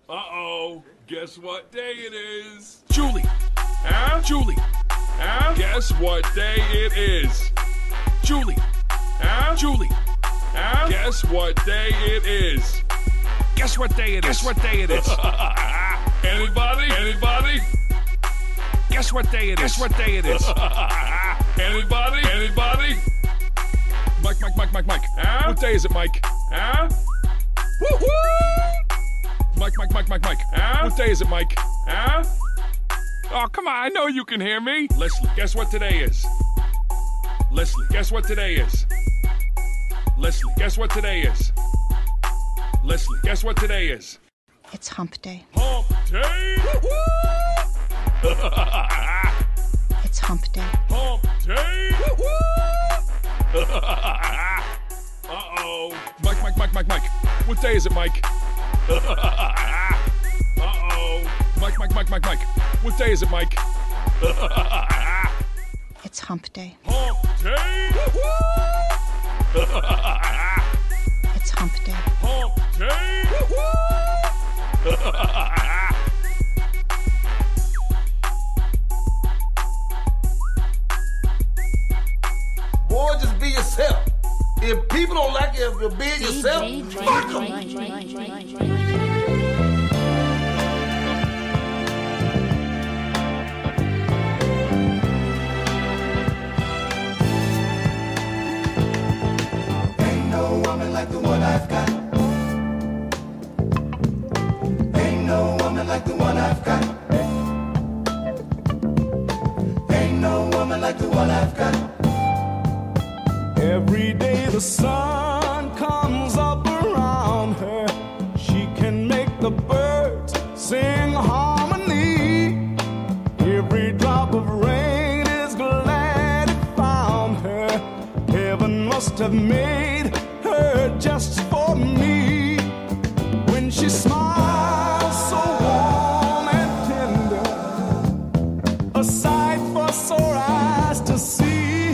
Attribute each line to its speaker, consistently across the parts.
Speaker 1: Uh-oh. Guess what day it is?
Speaker 2: Julie.
Speaker 1: Huh?
Speaker 2: Julie.
Speaker 1: Huh? Guess what day it is?
Speaker 2: Julie.
Speaker 1: Huh?
Speaker 2: Julie.
Speaker 1: Huh? Guess what day it is?
Speaker 2: Guess what day it is? Guess what day it is?
Speaker 1: Anybody? Anybody?
Speaker 2: Guess what day it is? Guess what day it is?
Speaker 1: Anybody? Anybody?
Speaker 2: Mike.
Speaker 1: Huh?
Speaker 2: What day is it, Mike?
Speaker 1: Huh?
Speaker 2: Woo-hoo! Mike.
Speaker 1: Huh?
Speaker 2: What day is it, Mike?
Speaker 1: Huh?
Speaker 2: Oh, come on, I know you can hear me.
Speaker 1: Leslie, guess what today is? Leslie, guess what today is? Leslie, guess what today is? Leslie, guess what today is?
Speaker 3: It's hump day.
Speaker 1: Hump day!
Speaker 3: It's hump day.
Speaker 1: Hump day! Uh-oh.
Speaker 2: Mike. What day is it, Mike?
Speaker 1: Uh-oh.
Speaker 2: Mike. What day is it, Mike?
Speaker 3: It's hump day.
Speaker 1: Hump day!
Speaker 3: It's hump day.
Speaker 1: Hump day!
Speaker 4: Boy, just be yourself. If people don't like you, if you're being yourself, fuck them.
Speaker 5: Ain't no woman like the one I've got. Ain't no woman like the one I've got. Ain't no woman like the one I've got.
Speaker 6: Every day the sun comes up around her. She can make the birds sing harmony. Every drop of rain is glad it found her. Heaven must have made her just for me. When she smiles so warm and tender, a sight for sore eyes to see.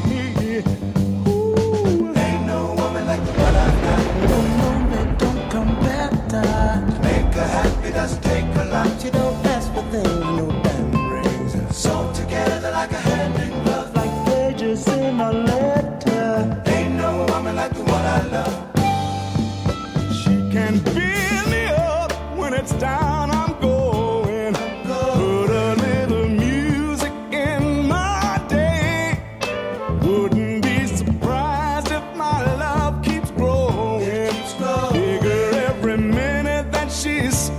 Speaker 5: Doesn't take a lot. You don't ask for things, no damn rings. Sewn together like a hand in glove, like pages in a letter. Ain't no woman like the one I love.
Speaker 6: She can fill me up when it's down. I'm going. Put a little music in my day. Wouldn't be surprised if my love keeps growing. Bigger every minute that she's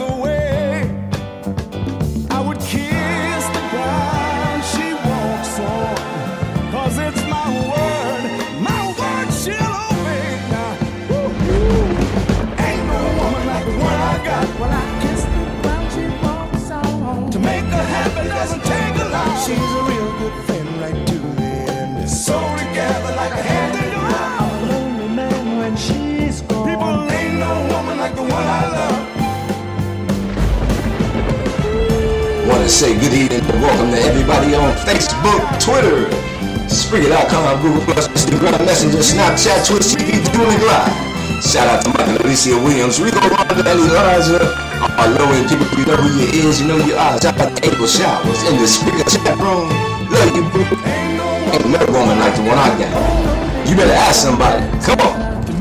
Speaker 5: she's a real good friend right to the end. Sewn together like a hand in glove. I'm a lonely man when she's gone. People, ain't no woman like the one I love.
Speaker 7: Want to say good evening and welcome to everybody on Facebook, Twitter, Spreaker.com, Google+, Instagram, Messenger, Snapchat, Twitch TV, Dueling Live. Shout out to Mike and Alicia Williams, Rico Ronda, and Elijah. All low-end people, you know who you is, you know you are. Shout out to April Showers in the Spreaker chat room. Love you, boo. Ain't no woman like the one I got. You better ask somebody. Come on.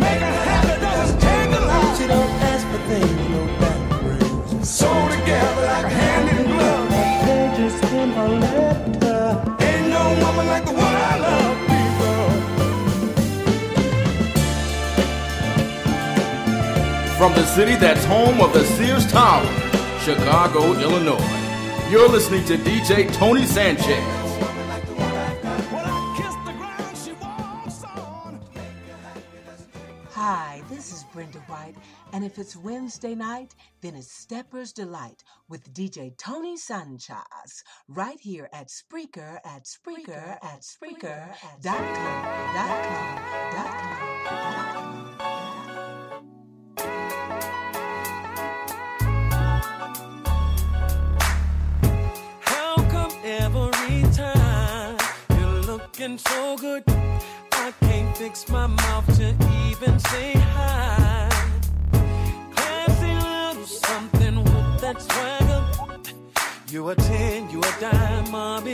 Speaker 5: She don't ask for things, no damn rings. Sewn together like a hand in glove. Pages in a letter. Ain't no woman like the one I love, people.
Speaker 8: From the city that's home of the Sears Tower, Chicago, Illinois, you're listening to DJ Tony Sanchez.
Speaker 9: Hi, this is Brenda White, and if it's Wednesday night, then it's Stepper's Delight with DJ Tony Sanchez, right here at Spreaker.com.
Speaker 10: How come every time you're looking so good, I can't fix my mouth to even say hi? Classy little something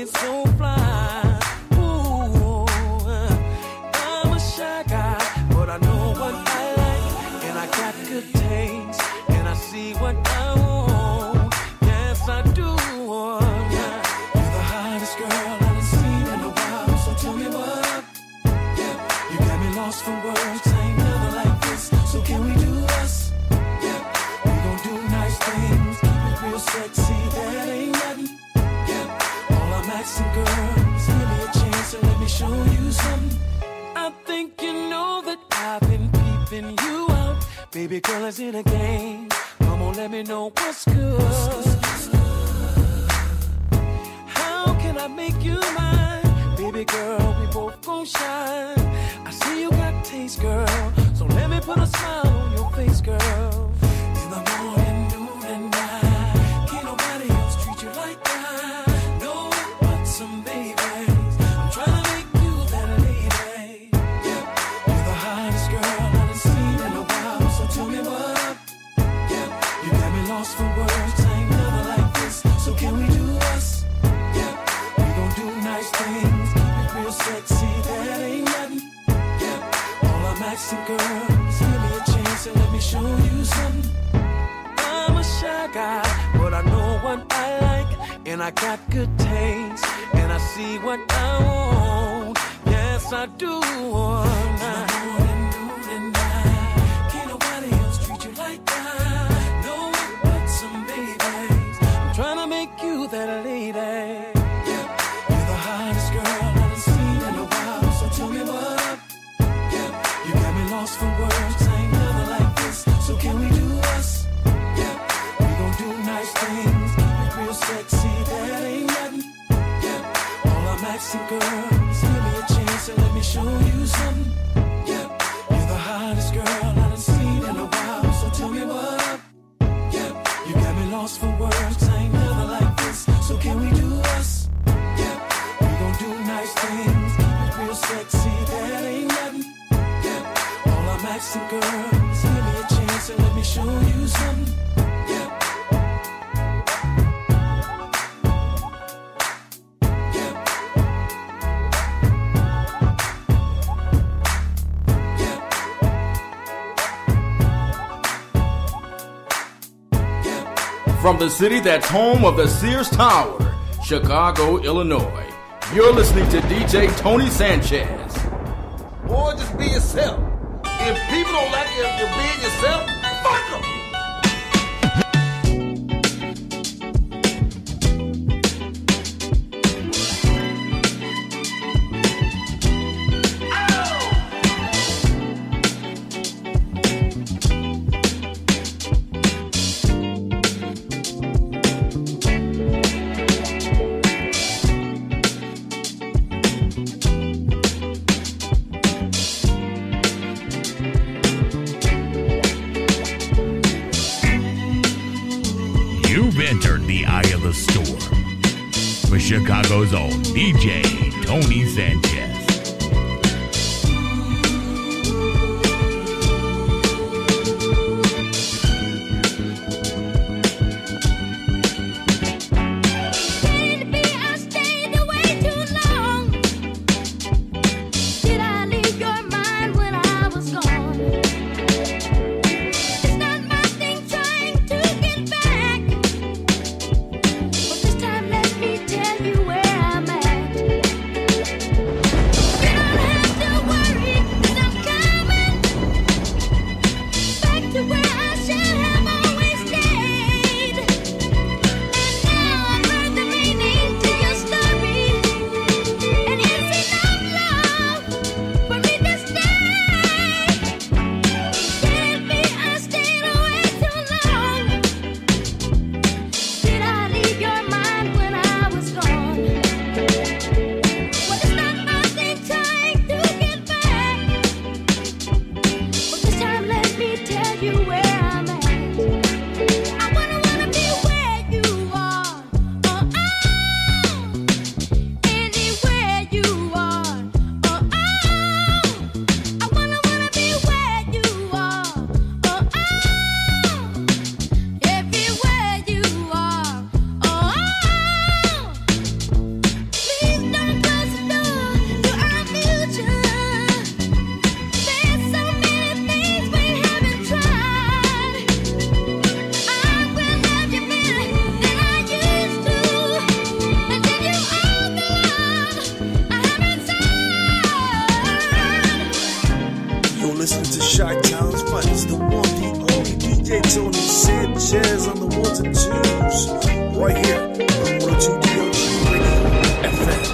Speaker 10: looking so fly. Ooh, I'm a shy guy, but I know what I like, and I got good taste, and I see what I want. Yes, I do. You're the hottest girl I've seen in a while, so tell me what up. Yeah, you got me lost for words. Ain't never like this, so can we do us? Yeah, we gon' do nice things, keep it real sexy. That ain't nothing. Yeah, all I'm asking, girls, give me a chance and let me show you something. I think you know that I've been peeping you out. Baby girl, is it a game? Come on, let me know what's good. How can I make you mine? Baby girl, we both gon' shine. I see you got taste, girl, so let me put a smile on your face, girl. In the morning, noon, and night, can't nobody else treat you like that. No, but some babies. I'm trying to make you that lady. Yeah, you're the hottest girl I've seen in a while, so tell me what up. Yeah, you got me lost for words. Ain't never like this, so can we do us? Yeah, we gon' do nice things, keep it real sexy. That ain't nothing. Yeah, all I'm asking, girls, give me a chance and let me show you something. I'm a shy guy, but I know what I like, and I got good taste, and I see what I want. Yes, I do. Can't nobody else treat you like that. No, but some babies. I'm trying to make you that lady. Yeah, you're the hottest girl I've seen in a while, so tell me what up. Yeah, you got me lost for words. Ain't never like this, so can we do us? Yeah, we gon' do nice things, keep it real sexy. That ain't nothing. Yeah, all I'm asking, girls, give me a chance and let me show you something. Yeah, you're the hottest girl I've seen in a while, so tell me what up. Yeah, you got me lost for words. Ain't never like this, so can we do us? Yeah, we gon' do nice things, keep it real sexy. That ain't nothing. Yeah, all I'm asking, girls, give me a chance and let me show you something. Yeah.
Speaker 8: From the city that's home of the Sears Tower, Chicago, Illinois, you're listening to DJ Tony Sanchez.
Speaker 4: Boy, just be yourself. If people don't like you, if you're being yourself, fuck them.
Speaker 11: Entered the eye of the storm with Chicago's own DJ Tony Sanchez.
Speaker 12: This time let me tell you where I'm at. Sanchez on the ones and twos. Right here on 102 DOG Radio FM.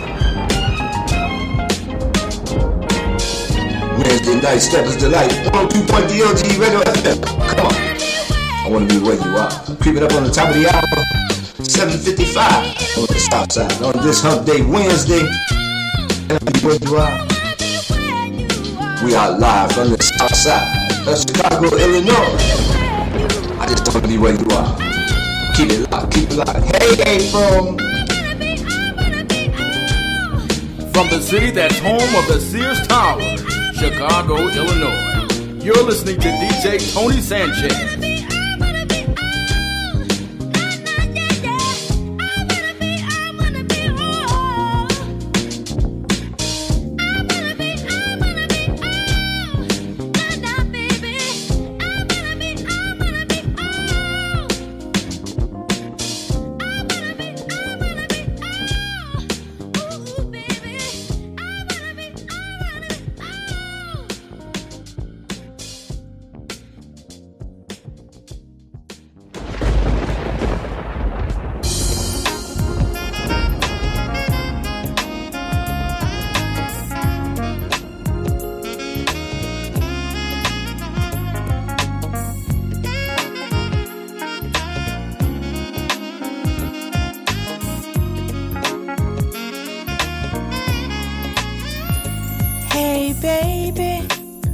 Speaker 7: Wednesday night, Steppers Delight, 102.DOG Radio FM. Come on. I want to be where you are. Creeping up on the top of the hour, 7:55 on the south side. On this hump day, Wednesday, and be where you are. We are live from the south side of Chicago, Illinois. I just want to be where you are. Keep it locked, keep it locked. Hey,
Speaker 8: from the city that's home of the Sears Tower, Chicago, Illinois. You're listening to DJ Tony Sanchez.
Speaker 13: Baby,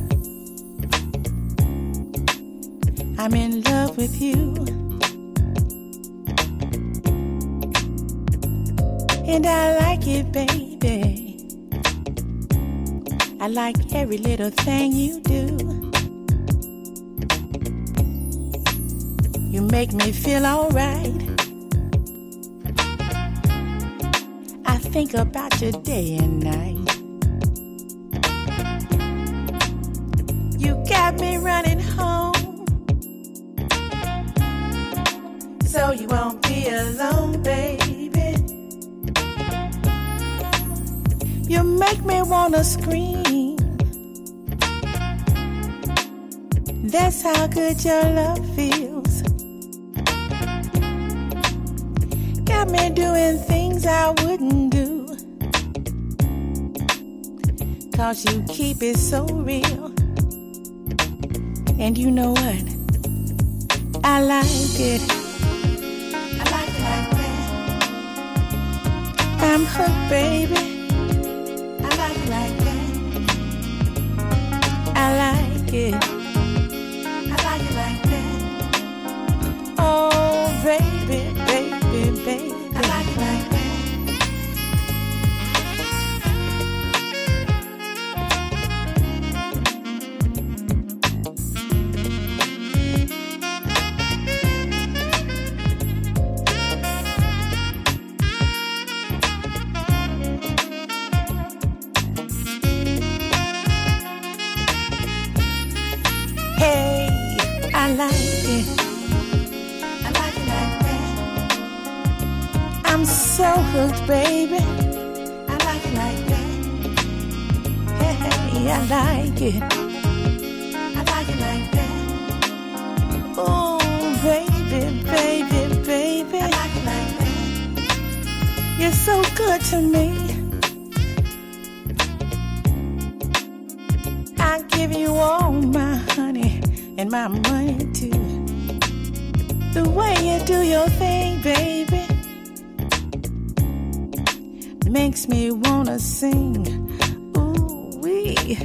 Speaker 13: I'm in love with you, and I like it, baby. I like every little thing you do. You make me feel alright. I think about you day and night. You got me running home, so you won't be alone, baby. You make me wanna scream. That's how good your love feels. Got me doing things I wouldn't do, 'cause you keep it so real. And you know what? I like it. I like it like that. I'm hooked, baby. I like it like that. I like it. I like it like that. Oh, baby, baby, baby. I like it like that. I like it. I like it like that. I'm so hooked, baby. I like it like that. Hey, I like it. I like it like that. Oh, baby, baby, baby. I like it like that. You're so good to me. I give you all my honey and my money too. The way you do your thing, baby, makes me wanna sing. Ooh-wee.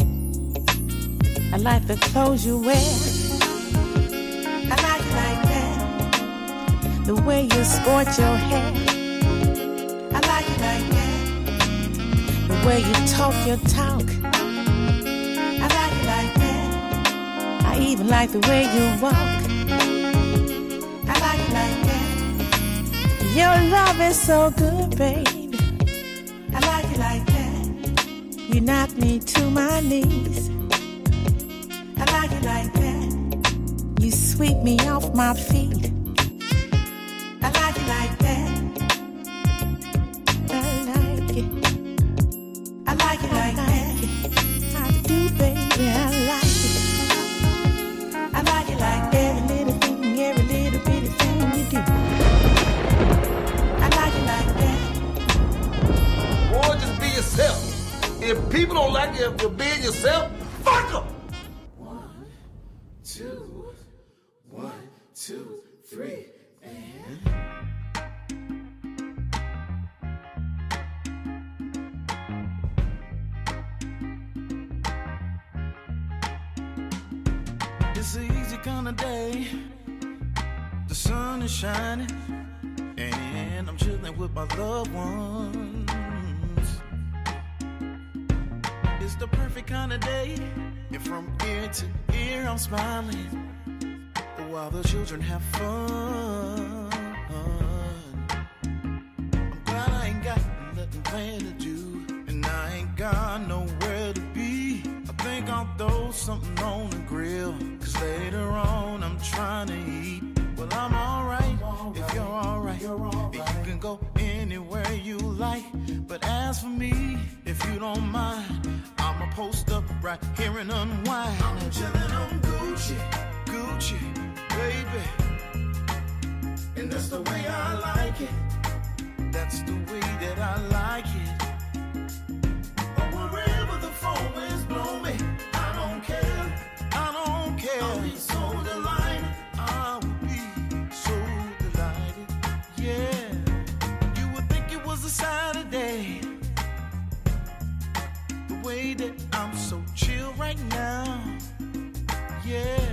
Speaker 13: I like the clothes you wear. I like it like that. The way you sport your hair. I like it like that. The way you talk your talk. I like it like that. I even like the way you walk. I like it like that. Your love is so good, baby. I like it like that. You knock me to my knees. I like it like that. You sweep me off my feet. I like it like that. I like it. I like it like that. I do, baby. I like it. I like it like that. Every little thing,
Speaker 4: if you're being yourself, fuck them.
Speaker 5: 1, 2, 1, 2, 3, and...
Speaker 6: It's an easy kind of day. The sun is shining, and I'm chilling with my loved ones. It's the perfect kind of day, and from ear to ear I'm smiling while the children have fun. I'm glad I ain't got nothing planned to do, and I ain't got nowhere to be. I think I'll throw something on the grill, 'cause later on I'm trying to eat. Well, I'm alright if you're alright. You can go anywhere you like. But as for me, if you don't mind, I'ma post up right here and unwind. I'm chillin' on Gucci, Gucci, baby. And that's the way I like it. That's the way that I like it. But wherever the phone winds blow me, I don't care. I don't care. I'll be so delighted. I will be so delighted. Yeah. You would think it was a Saturday. The way that I'm so chill right now. Yeah.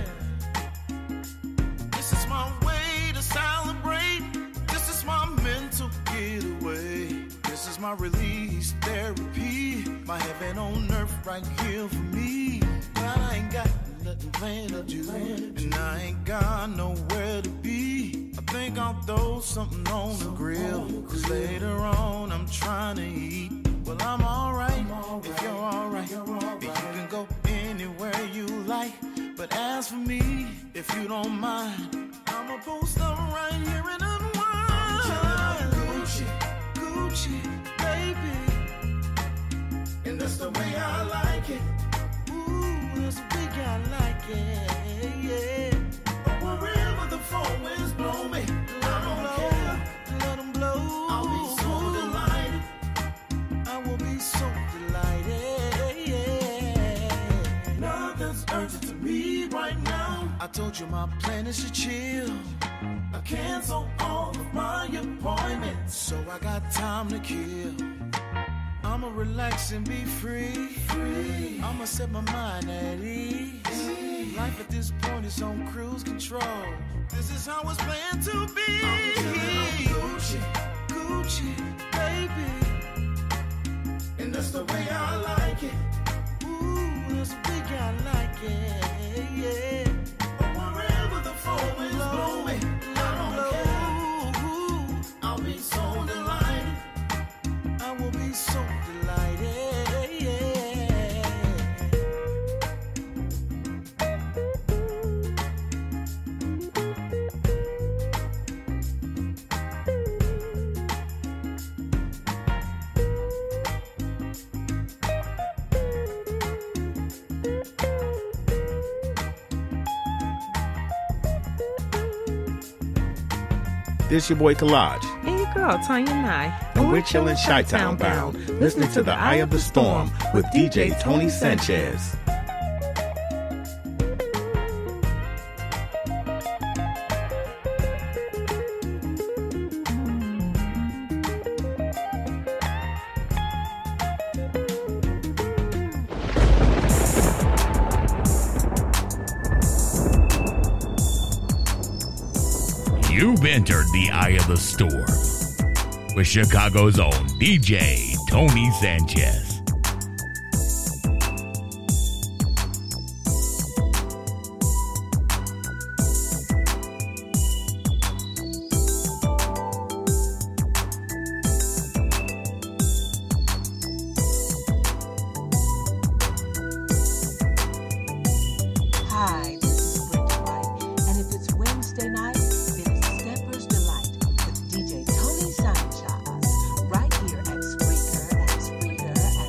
Speaker 6: This is my way to celebrate. This is my mental getaway. This is my release therapy. My heaven on earth right here for me. But I ain't got nothing planned to do, and I ain't got nowhere to be. I think I'll throw something on the grill, 'cause later on I'm trying to eat. Well, I'm alright if you're alright. You can go anywhere you like. But as for me, if you don't mind, I'ma post up right here and unwind. Gucci, Gucci, baby. And that's the way I like it. Ooh, that's the way I like it, yeah. But wherever the phone winds blow me, I don't care. Let them blow. I'll be so delighted. I will be so delighted, yeah. Nothing's urgent to me right now. I told you my plan is to chill. I cancel all of my appointments, so I got time to kill. I'ma relax and be free. I'ma set my mind at ease. Life at this point is on cruise control. This is how it's planned to be. Gucci, Gucci, baby. And that's the way I like it. Ooh, that's the way I like it, yeah. But wherever the phone is blowing, I don't care. I'll be so delighted. I will be so delighted, yeah.
Speaker 14: This your boy Collage.
Speaker 15: And your girl, Tanya Nye.
Speaker 14: And we're chilling Chi-Town bound, listening to The Eye of the Storm with DJ Tony Sanchez.
Speaker 11: You've entered the Eye of the Storm with Chicago's own DJ Tony Sanchez.
Speaker 9: Hi, this is Brenda White, and if it's Wednesday night, then it's Stepper's Delight with DJ Tony Sanchez, right here at Spreaker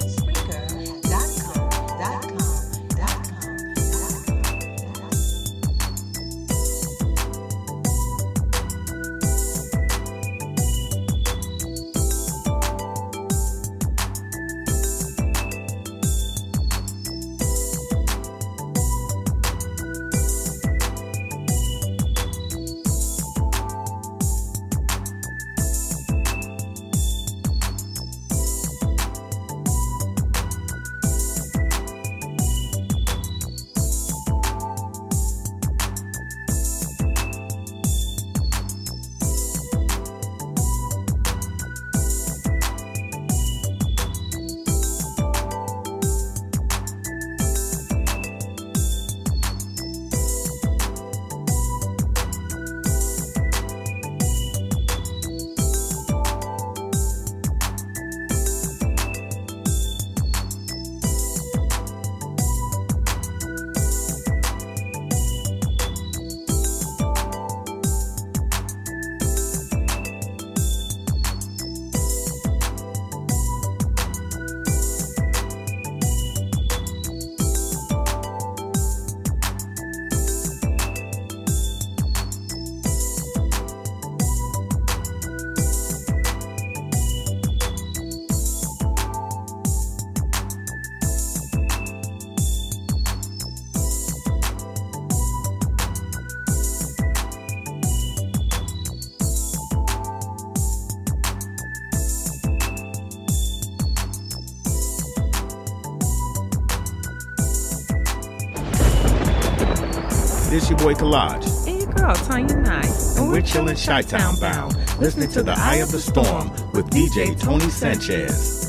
Speaker 14: This your boy Collage.
Speaker 15: And your girl, Tanya Nye.
Speaker 14: And we're chilling Chi-Town bound, listening to The Eye of the Storm with DJ Tony Sanchez.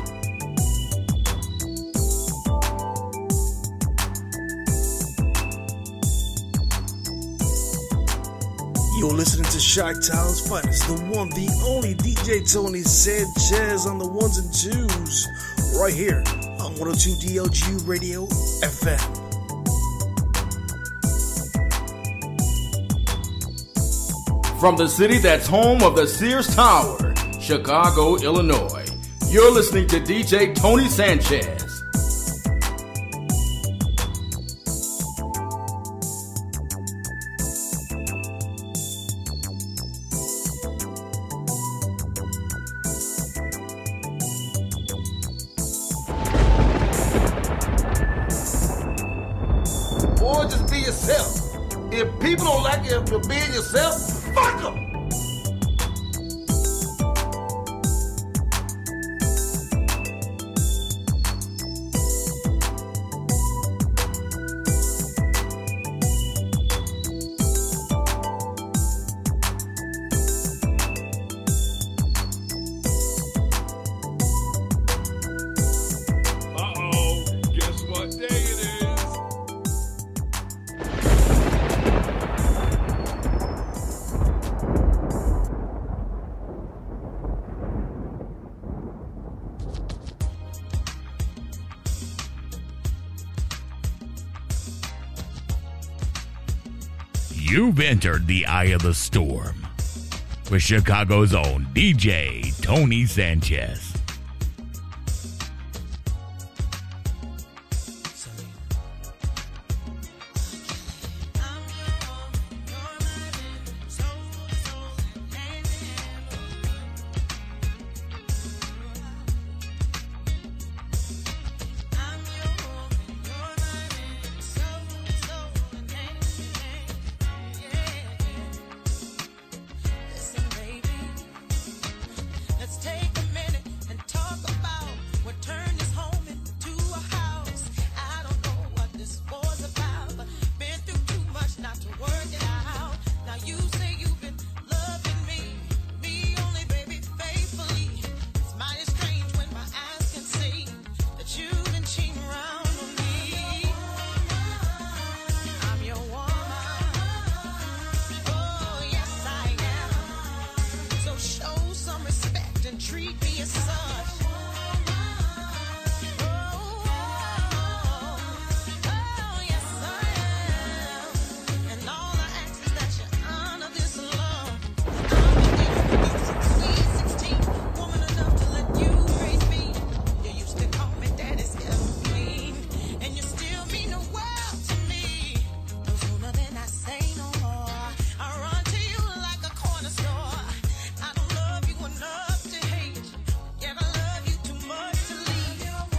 Speaker 12: You're listening to Chi-Town's finest, the one, the only DJ Tony Sanchez on the ones and twos, right here on 102 DLG Radio FM.
Speaker 8: From the city that's home of the Sears Tower, Chicago, Illinois, you're listening to DJ Tony Sanchez.
Speaker 4: Boy, just be yourself. If people don't like you for being yourself, fuck them.
Speaker 2: Uh-oh, guess what day it is?
Speaker 11: You've entered the eye of the storm with Chicago's own DJ Tony Sanchez.
Speaker 10: Listen, baby, let's take a minute and talk about what turned this home into a house. I don't know what this was about, but been through too much not to work it out. Now you say you've been loving me only, baby, faithfully. It's mighty strange when my eyes can see that you've been cheating around on me. I'm your woman. Oh, yes, I am. So show some respect and treat me as such. Oh, yes, I am. And all I ask is that you honor this love. I'm a sweet 16, woman enough to let you raise me. You used to call me Daddy's Queen, and you still mean the world to me. No sooner than I say no more, I run to you like a corner store. I don't love you enough to hate, yet I love you too much to leave.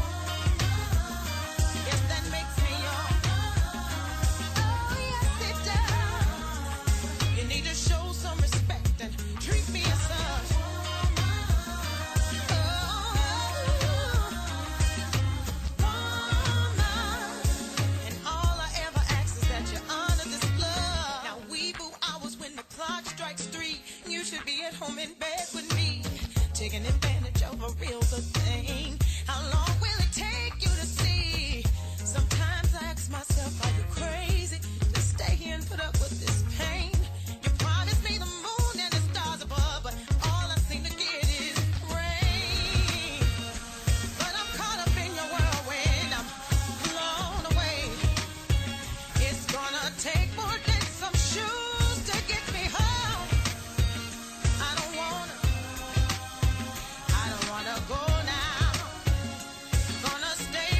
Speaker 10: Yes, that makes me your. Oh, yes, it does. You need to show some respect and treat me as such. And all I ever ask is that you honor this love. Now we boo hours when the clock strikes 3. You should be at home in bed with me, taking advantage of a real good thing. How long will it take you to see? Sometimes I ask myself, are you crazy to stay here and put up with this pain? You promised me the moon and the stars above, but all I seem to get is rain. But I'm caught up in your whirlwind, I'm blown away. It's gonna take more than some shoes to get me home. I don't wanna go now. Gonna stay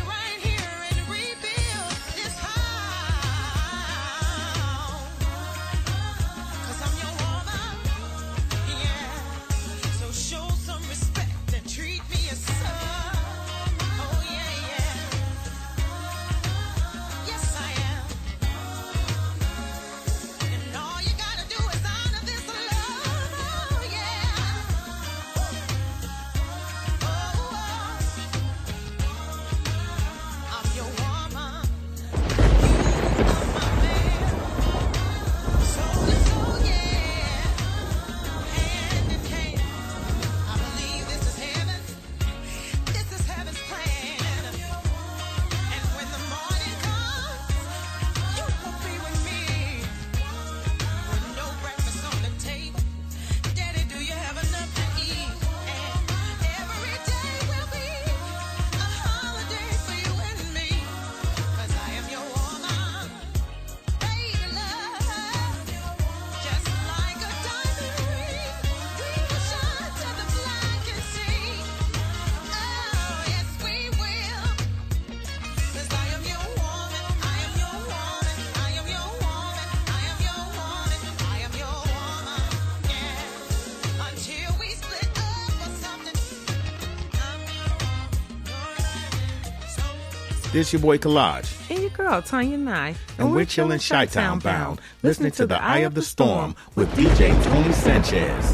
Speaker 14: This your boy Collage.
Speaker 15: And your girl, Tanya Nye.
Speaker 14: And we're chilling Chi-Town bound, listening to The Eye of the Storm with DJ Tony Sanchez.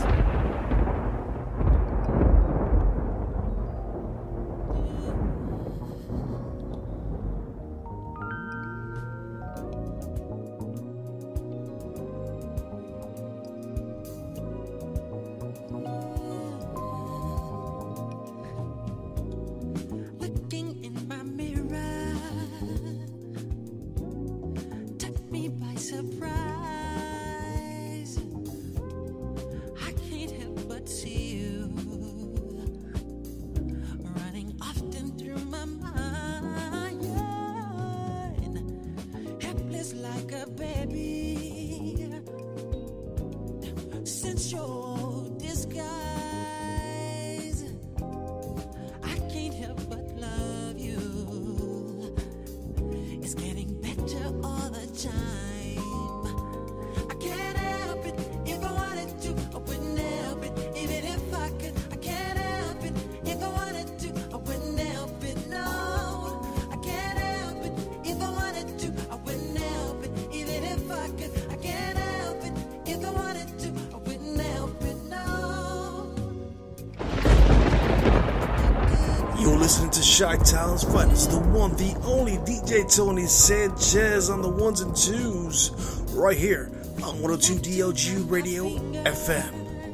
Speaker 12: Listening to Chi-Town's finest, the one, the only DJ Tony Sanchez on the ones and twos, right here on 102 DLG Radio FM.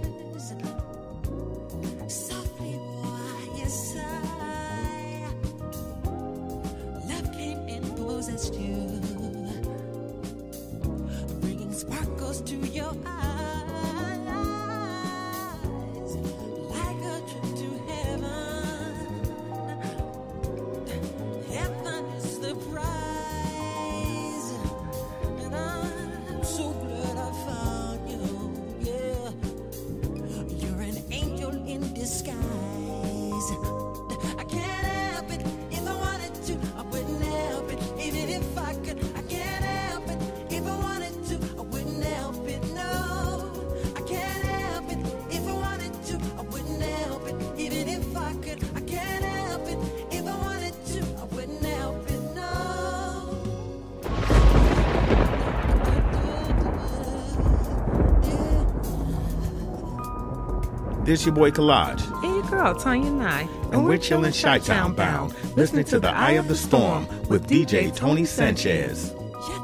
Speaker 14: This your boy Collage.
Speaker 15: And your girl, Tanya Nye.
Speaker 14: And we're chilling Chi-Town bound, listening to The Eye of the Storm with DJ Tony Sanchez.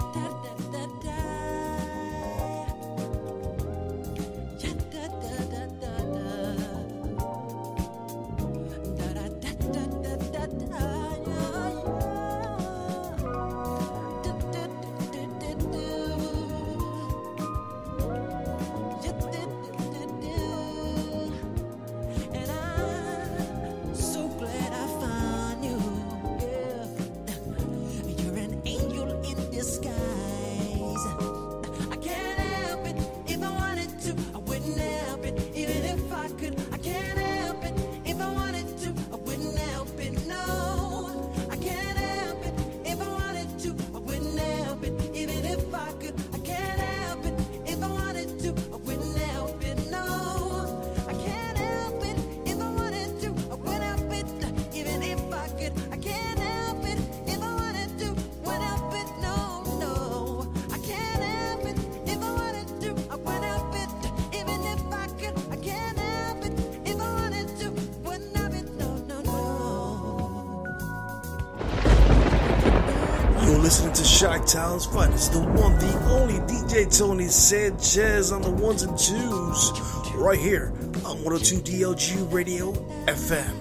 Speaker 14: Listening to Chi-Town's finest, the one, the only DJ Tony Sanchez on the ones and twos, right here on 102 DLG Radio FM.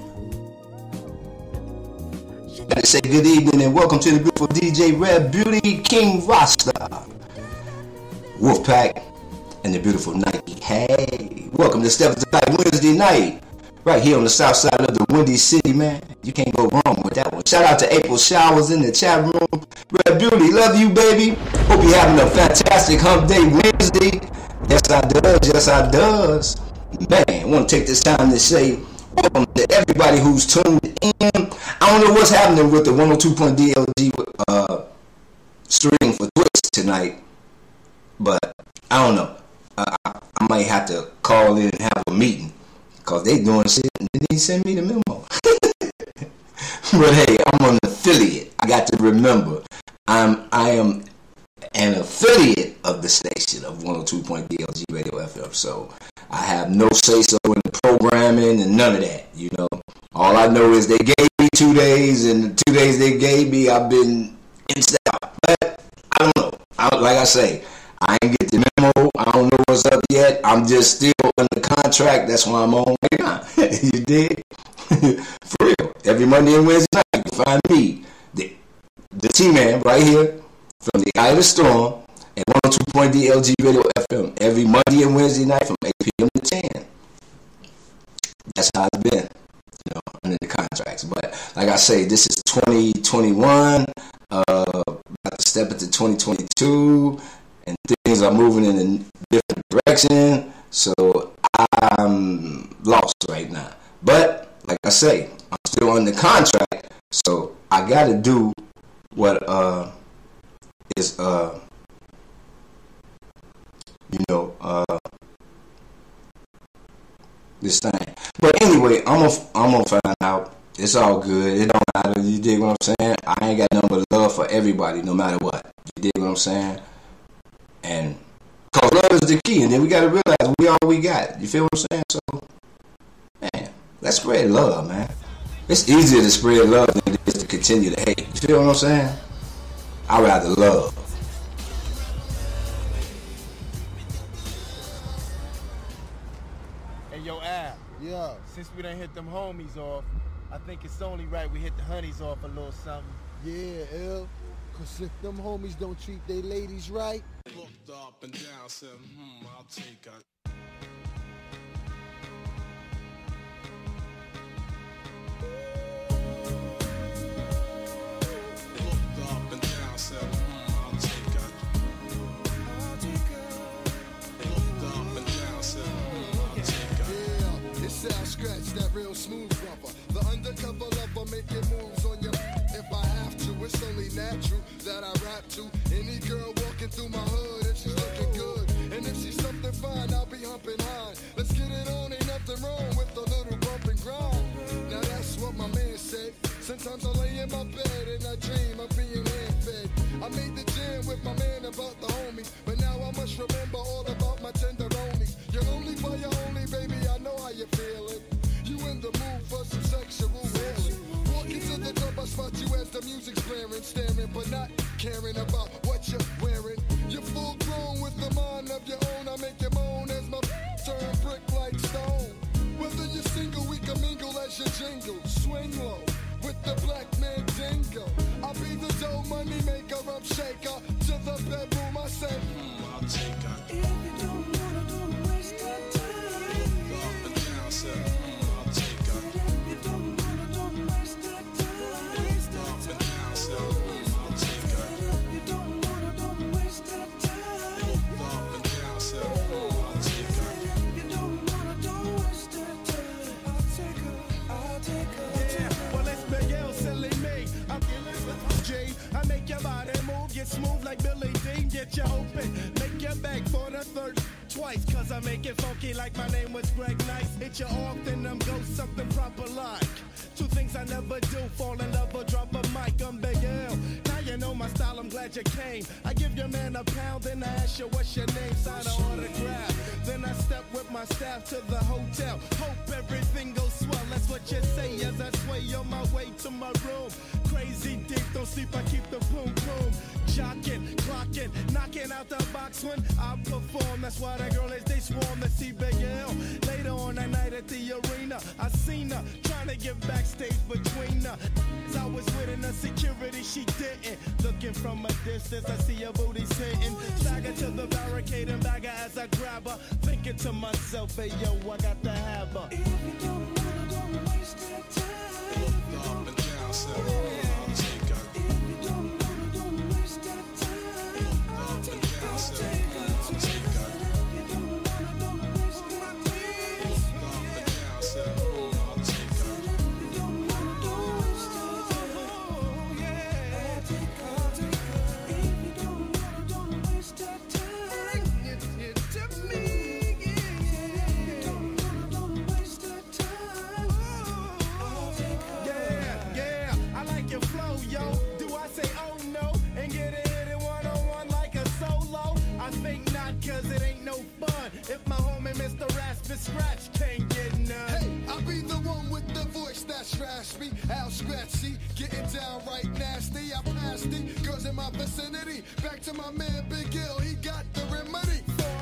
Speaker 7: Gotta say good evening and welcome to the beautiful DJ Red Beauty, King Rasta, Wolfpack, and the beautiful Nike. Hey, welcome to Step Aside Wednesday night, right here on the south side of the Windy City, man. You can't go wrong with that one. Shout out to April Showers in the chat room. Red Beauty, love you, baby. Hope you're having a fantastic Hump Day Wednesday. Yes, I does. Yes, I does. Man, I want to take this time to say welcome to everybody who's tuned in. I don't know what's happening with the 102.DLG stream for Twitch tonight, but I don't know. I might have to call in and have a meeting because they doing shit and they didn't send me the memo. But hey, I'm an affiliate. I got to remember, I am an affiliate of the station of 102.DLG Radio FM. So I have no say-so in the programming and none of that, you know. All I know is they gave me 2 days, and the 2 days they gave me, I've been in style. But I don't know. Like I say, I ain't get the memo. I don't know what's up yet. I'm just still under contract. That's why I'm on right now. You dig? For real. Every Monday and Wednesday night, you can find me, the T-Man, right here from the Eye of the Storm at 102.DLG Radio FM every Monday and Wednesday night from 8 p.m. to 10. That's how it's been, you know, under the contracts. But like I say, this is 2021. About to step into 2022, and things are moving in a different direction. So I'm lost right now. But like I say, I'm still under contract, so I got to do what is this thing. But anyway, I'm gonna find out. It's all good. It don't matter. You dig what I'm saying? I ain't got nothing but love for everybody, no matter what. You dig what I'm saying? And cause love is the key, and then we gotta realize we all we got. You feel what I'm saying? So, man, let's spread love, man. It's easier to spread love than it is to continue to hate. You feel what I'm saying? I'd rather love.
Speaker 16: Hey, yo, Al. Yeah. Since we done hit them homies off, I think it's only right we hit the honeys off a little something.
Speaker 17: Yeah, L. Cause if them homies don't treat they ladies right,
Speaker 2: Looked up and down, said, I'll take a. Looked up and down, said, I'll take a. Looked up and down, said, I'll take a.
Speaker 17: yeah, it sounds scratch, that real smooth rubber. The undercover lover making moves on your. If I have to, it's only natural that I rap to any girl walking through my hood if she's looking good. And if she's something fine, I'll be humping high. Let's get it on, ain't nothing wrong with a little bump and grind. Now that's what my man said. Sometimes I lay in my bed and I dream of being hand-fed. I made the jam with my man about the homies, but now I must remember all about my tenderonies. You're only for your only, baby, I know how you feeling. You in the mood for some sexual healing. Walking to the club, I spot you as the music's blaring, staring but not caring about what you're wearing. You're full grown with the mind of your own. I make you moan as my turn brick like stone. Whether you're single, we can mingle as you jingle. Swing low with the black man dingo. I'll be the dough money maker, I'm shaker. To the bedroom, I say,
Speaker 2: I'll take a.
Speaker 17: if you don't wanna, don't waste that time.
Speaker 2: Looked up and down, said, I'll take a.
Speaker 17: If you don't wanna, don't waste that time. Waste that
Speaker 2: Up and down, said,
Speaker 17: time.
Speaker 2: I'll take a.
Speaker 17: If you don't wanna, don't waste that time.
Speaker 2: Looked up and down, said, I'll take a.
Speaker 17: If you don't wanna, don't waste that time. I'll take her, I'll take her.
Speaker 6: Yeah, well, it's Miguel Silly me. I'm dealing with G. I make your body move, get smooth like Billy Dean. Get you open, make your back for the third twice. Cause I make it funky like my name was Greg Nice. Hit you off, then I'm go something proper like. Two things I never do, fall in love or drop a mic. I'm Big L. Now you know my style, I'm glad you came. I give your man a pound, then I ask you what's your name, sign an autograph. Then I step with my staff to the hotel. Hope everything goes swell, that's what you say as I sway on my way to my room. Crazy deep, don't sleep, I keep the boom boom. Jocking, clocking, knocking out the box when I perform. That's why the girl is they swarm to see Big L. Later on that night at the arena, I seen her trying to get backstage between her. I was with her security, she didn't. Looking from a distance, I see her booty sitting. Stagger to the barricade and bagger as I grab her. Thinking to myself, hey yo, I got to have her.
Speaker 17: If you don't wanna, don't waste that time.
Speaker 2: Looked up and down, said, I'll take a.
Speaker 17: If you don't wanna, don't waste that time.
Speaker 2: Up and down, said, I'll take a.
Speaker 17: If you don't wanna, don't waste that time.
Speaker 2: Up and down, said, I'll take a.
Speaker 17: If you don't wanna, don't waste that time. Oh yeah, I'll take her, I'll take her. If you don't wanna, don't waste that time. Bring it to me, yeah. If you don't wanna, don't waste that time. I'll take her.
Speaker 6: Yeah, I like your
Speaker 16: cause it ain't no fun if my homie Mr. Rasmus Scratch can't get none.
Speaker 17: Hey, I be the one with the voice that's raspy, Al Scratchy, getting down right nasty. I passed it, girls in my vicinity. Back to my man Big Ill, he got the remedy.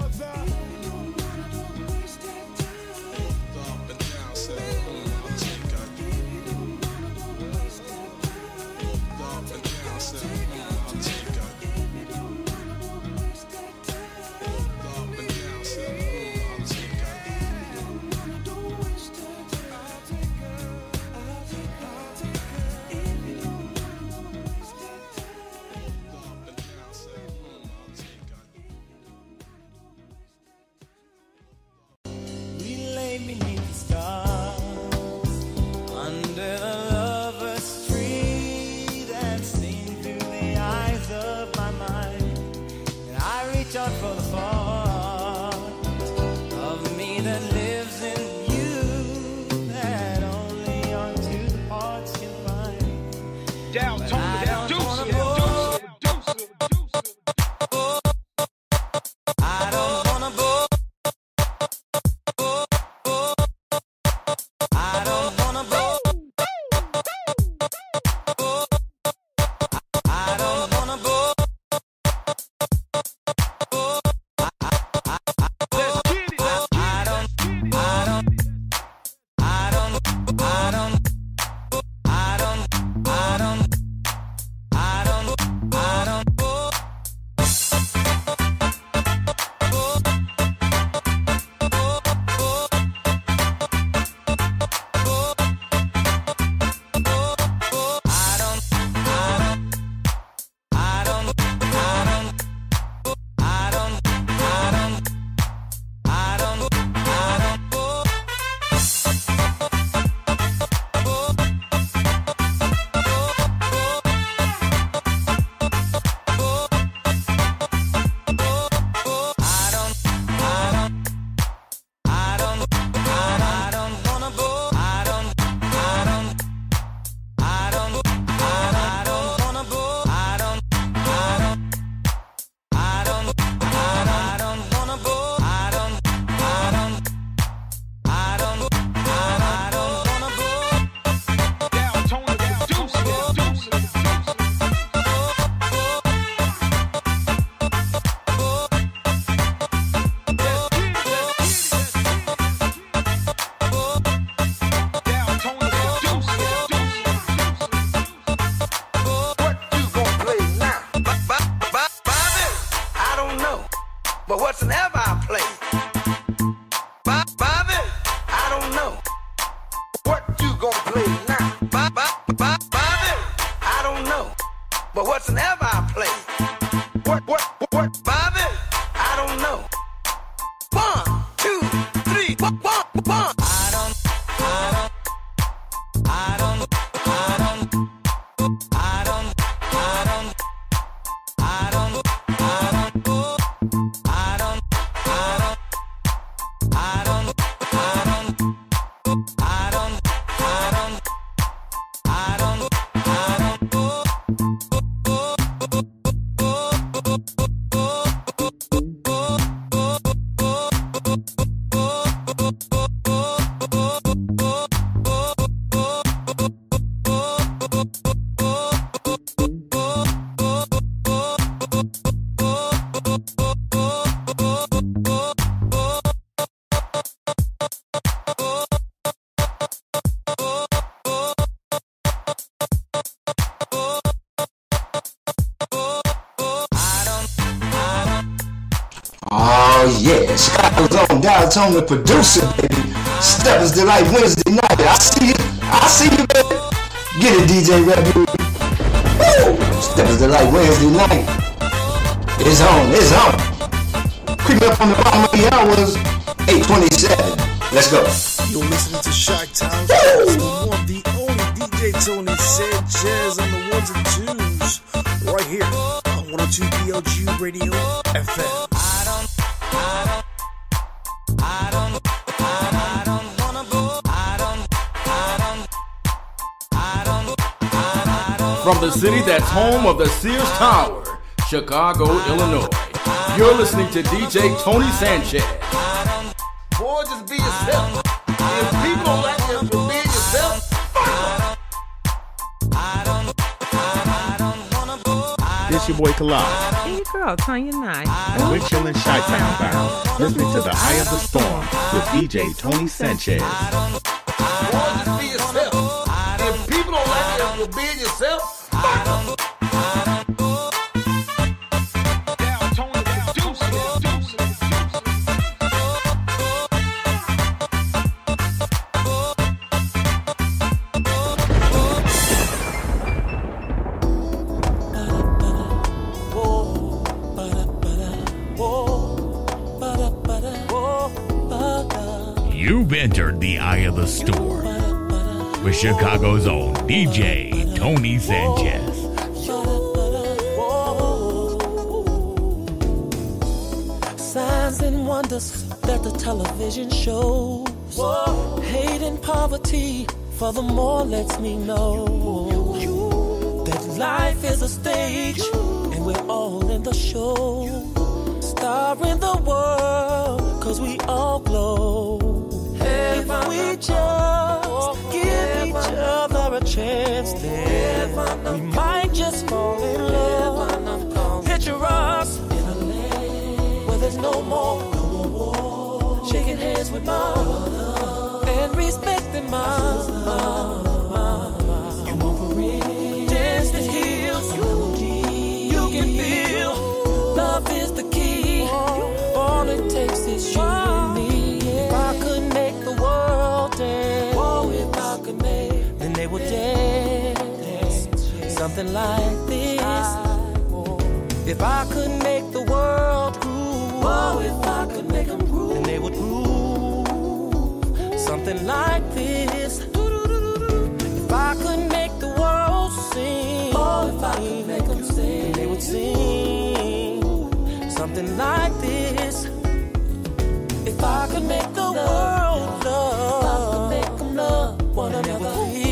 Speaker 7: Oh yeah, Chicago's own Dial-Tone, the producer, baby. Steppers Delight Wednesday night. I see you, baby. Get it, DJ Red Bull. Woo! Steppers Delight Wednesday night. It's on. Creep up on the bottom of the hours. 8:27. Let's go.
Speaker 12: You're listening to Chi-Town. The one, the only DJ Tony Sanchez on the ones and twos. Right here on 102 DLG Radio FM.
Speaker 8: From the city that's home of the Sears Tower, Chicago, Illinois, You're listening to DJ Tony Sanchez.
Speaker 4: Boy, just be yourself. If people don't like you, if you're being yourself,
Speaker 18: This your boy Collage.
Speaker 15: And your girl, Tanya Nye.
Speaker 18: And we're chilling Chi-Town bound, listening to The Eye of the Storm with DJ Tony Sanchez.
Speaker 4: boy, just be yourself. If people don't like you, if you're being yourself, fuck them.
Speaker 11: You've entered the eye of the storm with Chicago's own DJ Tony Sanchez.
Speaker 10: Signs and wonders that the television shows. Hate and poverty furthermore lets me know that life is a stage and we're all in the show. Star in the world, cause we all glow. If we just give each other a chance, then we might just fall in love. Picture us in a land where there's no more war. Shaking hands with mom and respecting mom. You move in, dance the heels. You can feel love is the key. All it takes is you and me. If I could make the world dance, if I could make, then they would dance. Something like this. If I could make the world groove, if I could make them groove, then they would groove. Something like this. If I could make the world sing, if I could make them sing, then they would sing. Something like this. If I could make the world love, if I could make them love one another,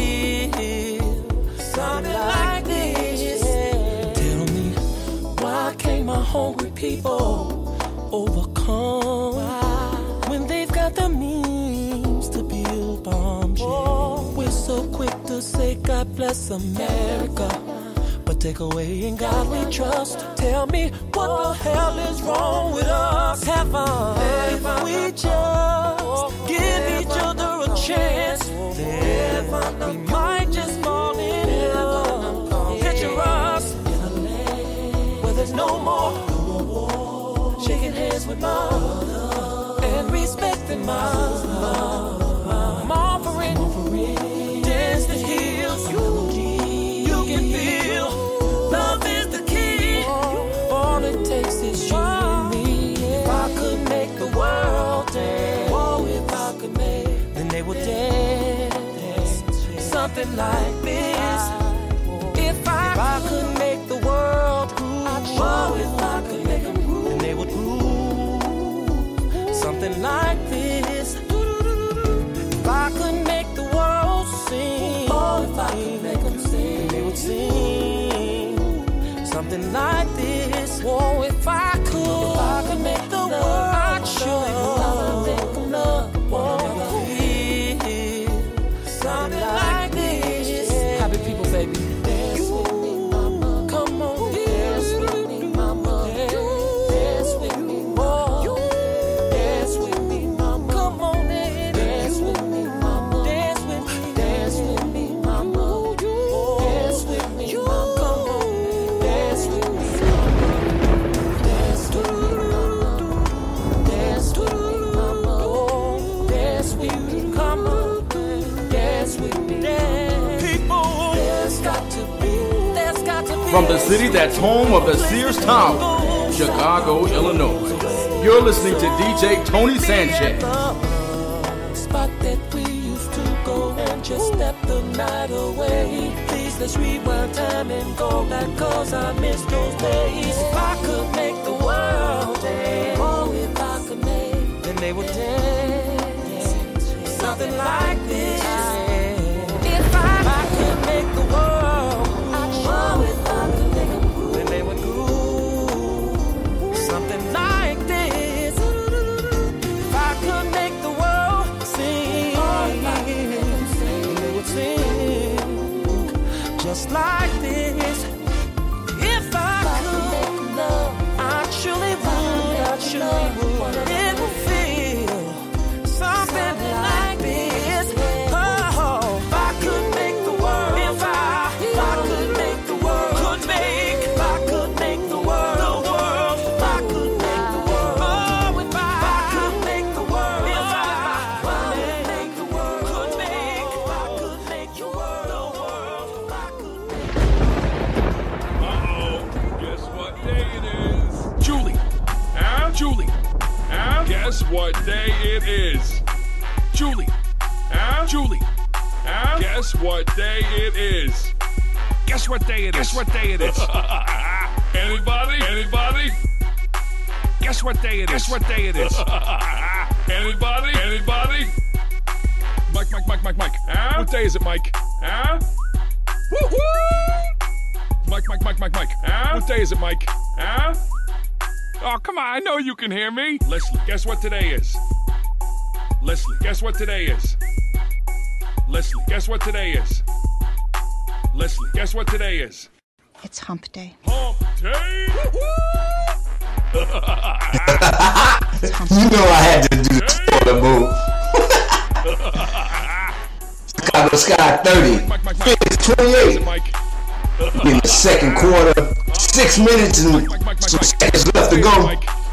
Speaker 10: something like this. Tell me, why can't my hungry people overcome when they've got the means to build bombs? We're so quick to say God bless America, but take away in God we trust. Tell me, what the hell is wrong with us? Heaven, if we just give each other a chance, then we might just fall in love. Picture us in a land where there's no more shaking hands with mom and respecting mom. Offering, dance the heels. You can feel love is the key. All it takes is you and me. If I could make the world dance, if I could make, then they would dance. Something like this. If I could make the world groove, if I could make them groove, then they would groove. Something like this. If I could make the world sing, if I could make them sing, they would sing. Something like this. Oh, if I could make the world show, make them love one another. Something like this. Happy people, baby. Dance with me, mama. Come on, dance with me, mama. Dance with me, mama. Dance with me, mama. Come on, dance with me, mama. Dance with me, dance with me, mama. Dance with me, mama. Come on, dance with me, mama. Dance with me, mama. Dance with me, mama. Dance with me, come on. Dance with me, people. There's got to be.
Speaker 8: From the city that's home of the Sears Tower, Chicago, Illinois. You're listening to DJ Tony Sanchez.
Speaker 10: Spot that we used to go and just step the night away. Please let's rewind time and go back, cause I miss those days. If I could make the world dance, if I could make, then they would dance. Something like this. If I could make the world, if I could make them groove, then they would groove. Something like
Speaker 1: Guess what day it is? Julie. Huh? Julie. Huh? Guess what day it is? Guess what day it is? Guess what day it is? Anybody? Anybody? Guess what day it is? Guess what day it is? Anybody? Anybody? Mike. Huh? What day is it, Mike? Huh? Woo-hoo! Mike. Huh? What day is it, Mike? Huh? Oh, come on, I know you can hear me. Leslie, guess what today is? Leslie, guess what today is? Leslie, guess what today is? Leslie, guess what today is?
Speaker 3: It's hump day.
Speaker 1: Hump day!
Speaker 7: You know I had to do the spoiler move. Chicago Sky 30, Phoenix 28. In the second quarter, 6 minutes and some seconds left to go.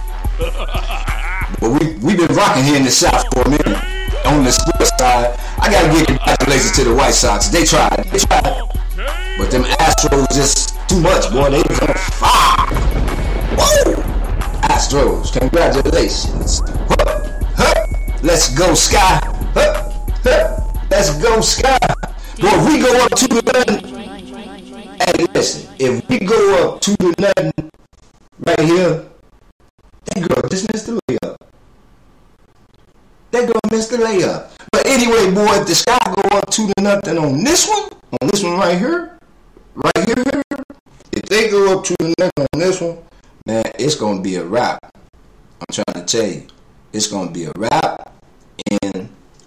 Speaker 7: But we've been rocking here in the South for a minute. On the sports side, I gotta give congratulations to the White Sox. They tried. But them Astros just too much, boy. They gonna fire. Whoa! Astros, congratulations. Let's go, Sky. Let's go, Sky. Boy, if we go up 2-0, hey, listen, if we go up 2-0 right here, that girl just missed the layup. That girl missed the layup. But anyway, boy, if the Sky go up 2-0 on this one right here, if they go up 2-0 on this one, man, it's gonna be a wrap. I'm trying to tell you, it's gonna be a wrap in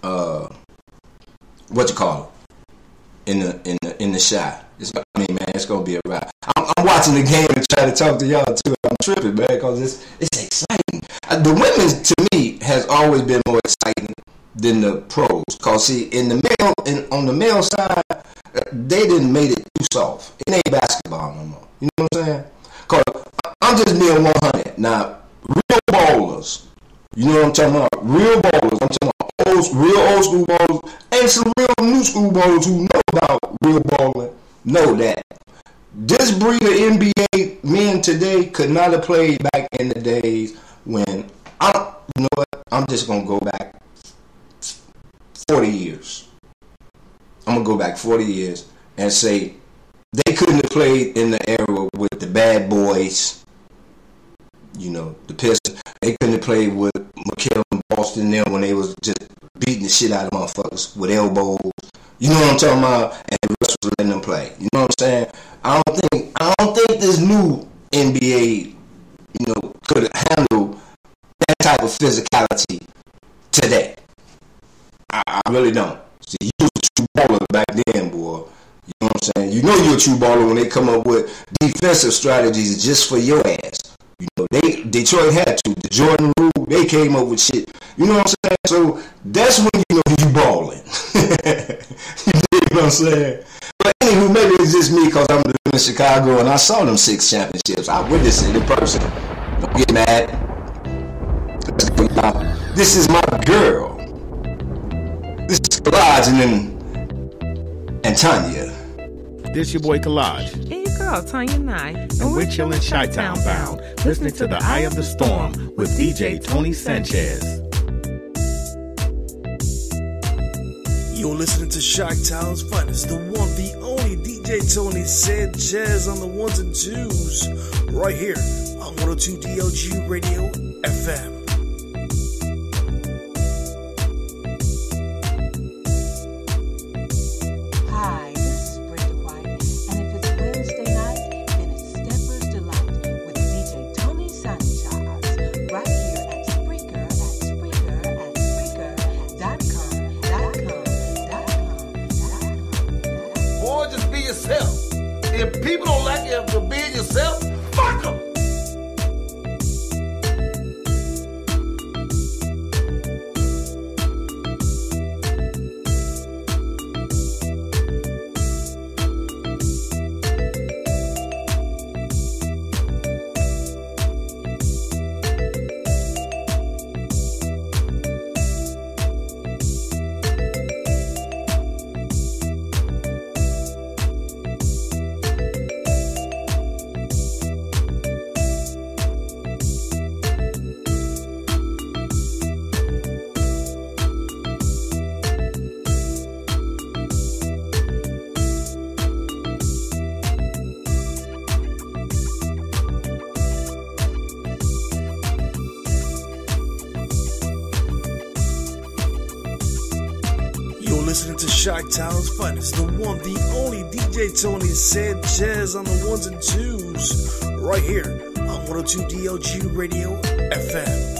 Speaker 7: what you call it, in the shot. Man, it's gonna be a wrap. I'm watching the game and trying to talk to y'all too. I'm tripping, man, because it's exciting. The women, to me, has always been more exciting than the pros. Cause see, on the male side, they didn't make it too soft. It ain't basketball no more. You know what I'm saying? Cause I'm just being 100. Now, real ballers, you know what I'm talking about? Real ballers. I'm talking about real old school ballers and some real new school ballers who know about real balling. Know that this breed of NBA men today could not have played back in the days when you know what? I'm just gonna go back 40 years. I'm gonna go back 40 years and say they couldn't have played in the era with the Bad Boys, you know, the Pistons. They couldn't have played with McHale and Boston there when they was just beating the shit out of motherfuckers with elbows. You know what I'm talking about? And the rest was letting them play. You know what I'm saying? I don't think this new NBA, you know, could handle that type of physicality today. I really don't. See, you was a true baller back then, boy. You know what I'm saying? You know you're a true baller when they come up with defensive strategies just for your ass. You know, Detroit had to. The Jordan rule, they came up with shit. You know what I'm saying? So that's when you know you balling. You know what I'm saying? But anywho, maybe it's just me because I'm living in Chicago and I saw them 6 championships. I witnessed it in person. Don't get mad. Let's go, y'all. This is my girl. This is Collage and Tanya.
Speaker 18: This your boy Collage.
Speaker 15: And your girl, Tanya Nye.
Speaker 18: And we're chilling Chi-Town bound, listening to The Eye of the Storm with DJ Tony Sanchez.
Speaker 12: You're listening to Chi-Town's finest, the one, the only DJ Tony Sanchez on the ones and twos, right here on 102 DLG Radio FM.
Speaker 9: Hi, this is Brenda White, and if it's Wednesday night, then it's Stepper's Delight with DJ Tony Sanchez, right here at Spreaker.com.
Speaker 4: Boy, just be yourself. If people don't like you for being yourself, fuck them.
Speaker 12: listening to Chi-Town's finest, the one, the only DJ Tony Sanchez on the ones and twos, right here on 102 DLG Radio FM.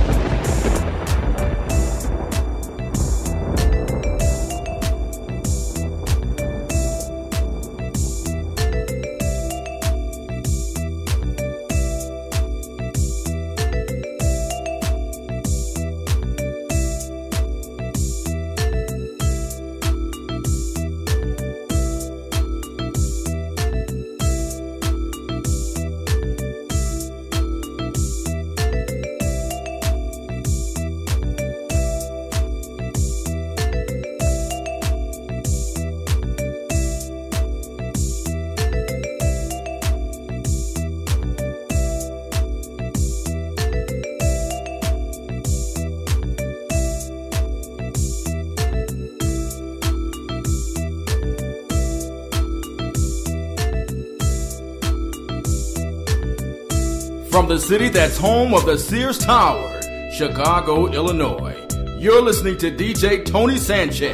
Speaker 8: From the city that's home of the Sears Tower, Chicago, Illinois, you're listening to DJ Tony Sanchez.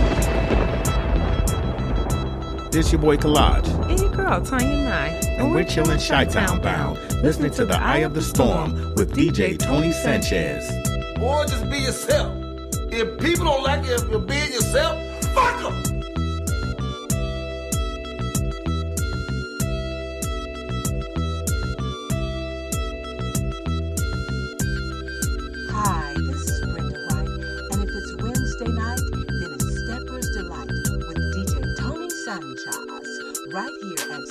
Speaker 18: This your boy Collage.
Speaker 15: And your girl, Tanya Nye.
Speaker 18: And we're chilling Chi-Town bound, listening to The Eye of the Storm with DJ Tony Sanchez.
Speaker 4: Boy, just be yourself. If people don't like you, if you're being yourself, fuck them.
Speaker 9: Hi, this is Brenda White, and if it's Wednesday night, then it's Stepper's Delight with DJ Tony Sanchez, right here at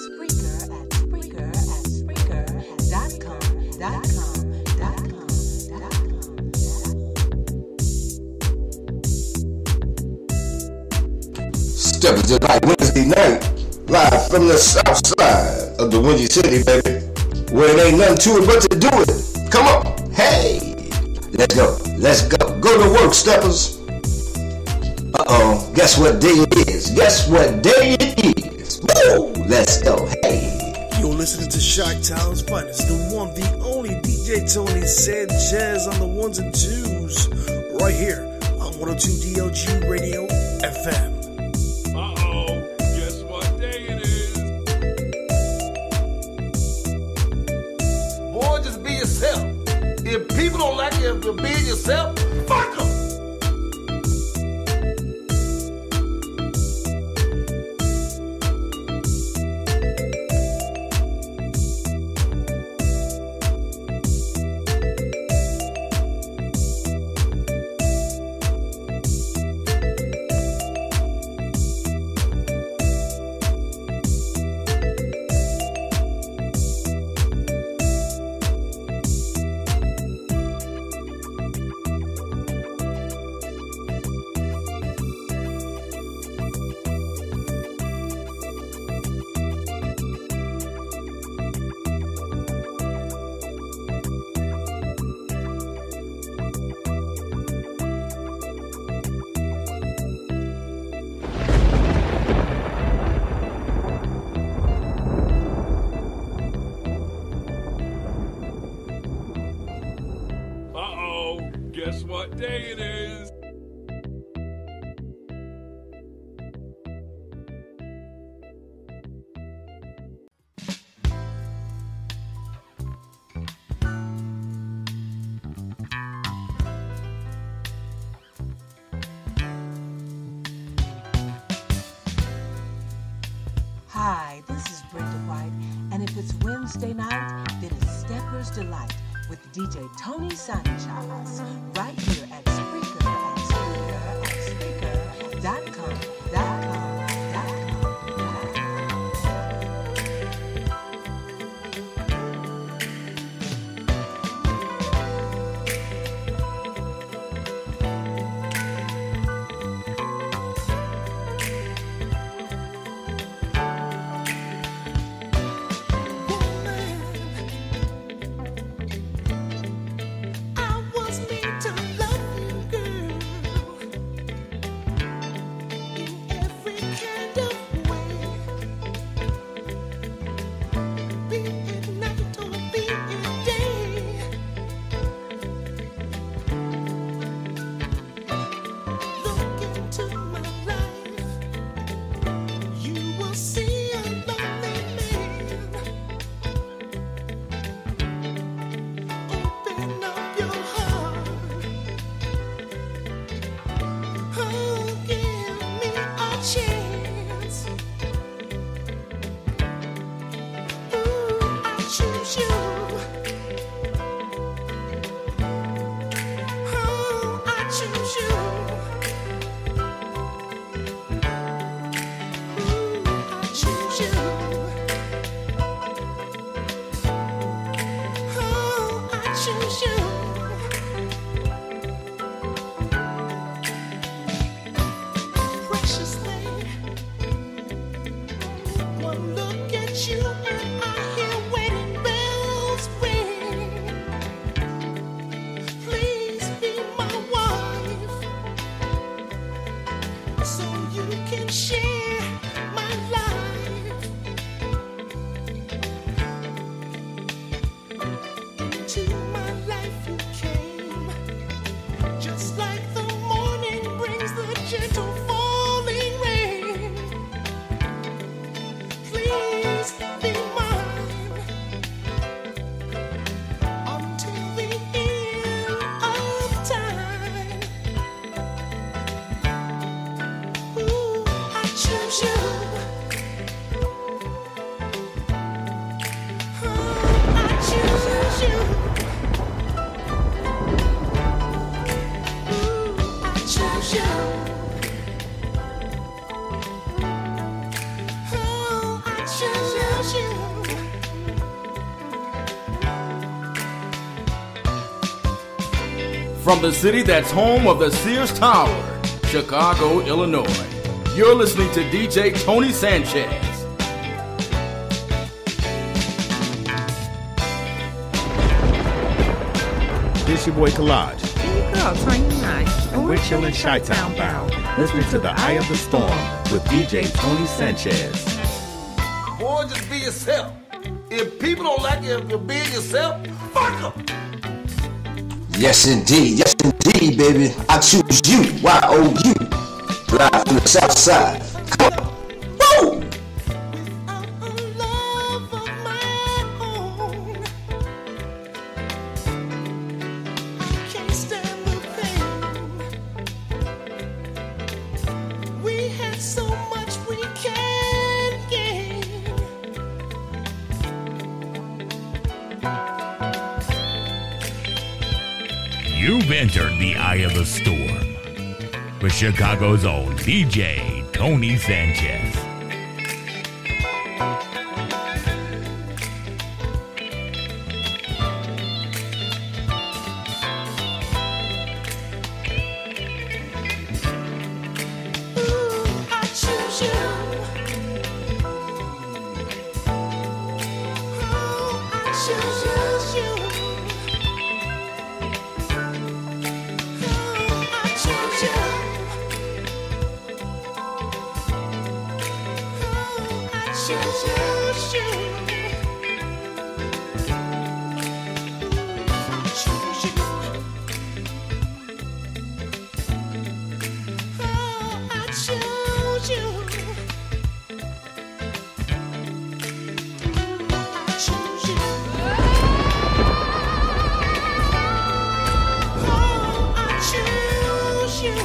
Speaker 9: Spreaker.com.
Speaker 7: Steppers Delight Wednesday night, live from the south side of the Windy City, baby, where it ain't nothing to it but to do it. Come on, hey, let's go, go to work, Steppers. Guess what day it is? Woo, let's go, hey.
Speaker 12: You're listening to Chi-Town's finest, the one, the only DJ Tony Sanchez on the ones and twos, right here on 102 DLG Radio FM.
Speaker 1: Guess what day it is?
Speaker 4: Boy, just be yourself. If people don't like you, if you're being yourself, fuck them.
Speaker 1: Guess what day it is?
Speaker 9: Hi, this is Brenda White, and if it's Wednesday night, then it's Stepper's Delight with DJ Tony Sanchez, right here at Spreaker.com.
Speaker 5: I was mean to love. gentle falling rain. Please be mine until the end of time. Ooh, I choose you. Oh, I choose you. Ooh, I choose you. Oh, I choose you.
Speaker 8: From the city that's home of the Sears Tower, Chicago, Illinois, you're listening to DJ Tony Sanchez.
Speaker 18: This your boy Collage.
Speaker 15: Hey girl, Tanya Nice.
Speaker 18: And we're chilling Chi-Town bound, listening to The Eye of the Storm with DJ Tony Sanchez.
Speaker 4: Boy, just be yourself. If people don't like you, if you're being yourself, fuck them.
Speaker 7: Yes, indeed. Yes, indeed, baby. I choose you. Y-O-U. Live from the south side. Come on. Woo!
Speaker 5: Can't stand the pain. We had so much we can't gain.
Speaker 11: You've entered the eye of the storm with Chicago's own DJ Tony Sanchez.
Speaker 5: I choose you. Oh, I choose you. Oh, I choose you. Oh, I choose you. I choose you. Oh, I choose you. I choose you. Oh, I choose you.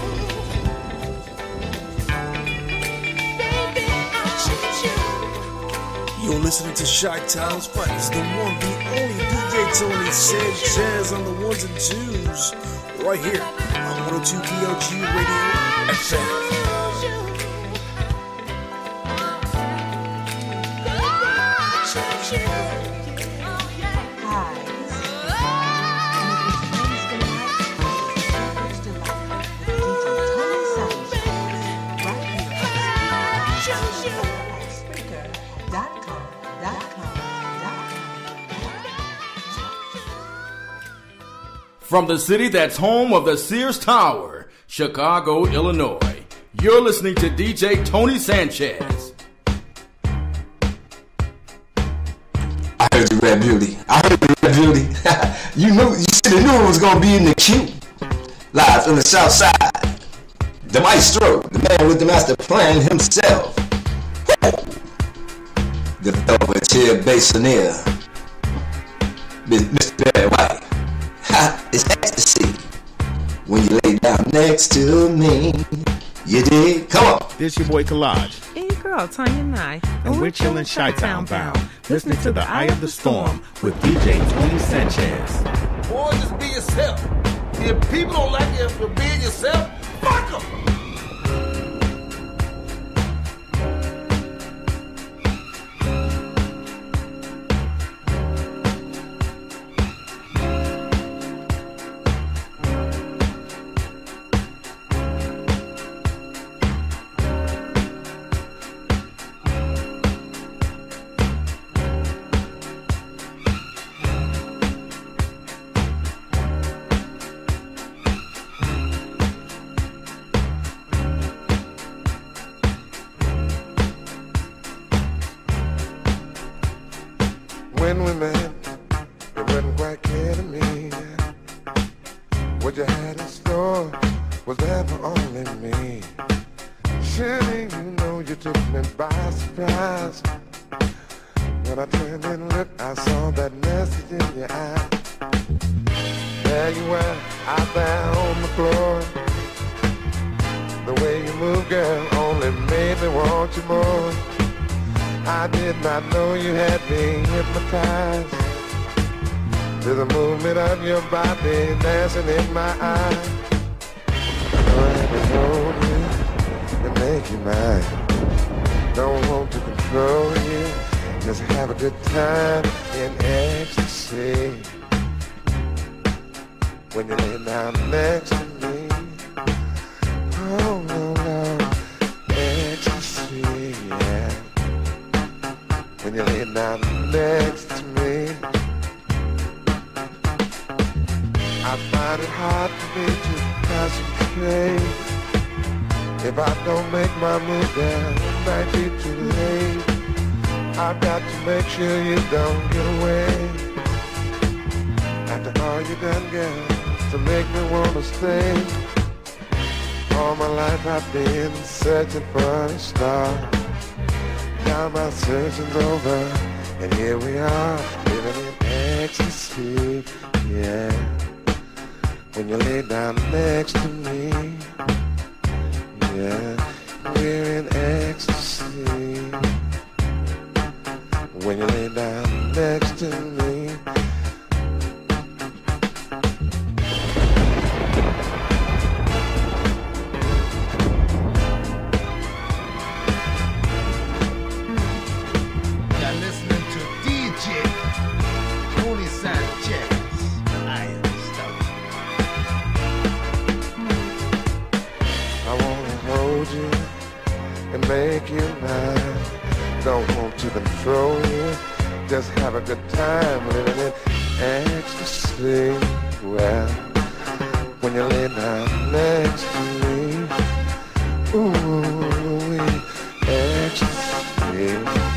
Speaker 5: Baby, I choose you.
Speaker 12: You're listening to Chi-Town's Finest, the one, the only DJ Tony Sanchez on the ones and twos, right here on 102 DLG Radio FM.
Speaker 8: From the city that's home of the Sears Tower, Chicago, Illinois, you're listening to DJ Tony Sanchez.
Speaker 7: I heard you, Red Beauty. You said you knew it was gonna be in the queue. Live from the south side. The maestro, the man with the master plan himself. The velvetier bassoneer, Mr. Barry White. It's ecstasy when you lay down next to me. You dig? Come on.
Speaker 18: This your boy Collage.
Speaker 15: Hey girl, Tanya Nice.
Speaker 18: And we're chilling Chi-Town bound, listening to The Eye of the Storm with DJ Tony Sanchez.
Speaker 4: Boy, just be yourself. If people don't like you, if you're being yourself, fuck them.
Speaker 19: When we met, it wasn't quite clear to me what you had in store was there for only me. Surely you know you took me by surprise. When I turned and looked, I saw that message in your eye. There you were, out there on the floor. The way you move, girl, only made me want you more. I did not know you had me hypnotized to the movement of your body dancing in my eyes. Trying to hold you and make you mine. Don't want to control you, just have a good time in ecstasy. When you lay down next to me, oh no, no, ecstasy, yeah. When you lay down next to me, I find it hard for me to concentrate. If I don't make my move, then it might be too late. I've got to make sure you don't get away. After all you done, girl, to make me wanna stay. All my life I've been searching for a star. Now my searching's over, and here we are, living in ecstasy, yeah. When you lay down next to me, yeah, we're in ecstasy. When you lay down next to me.
Speaker 4: You're listening to DJ Tony Sanchez. I am stuck.
Speaker 19: I wanna hold you and make you mine. Don't want to control you, just have a good time living in ecstasy. Well, when you lay down next to me, ooh, ecstasy.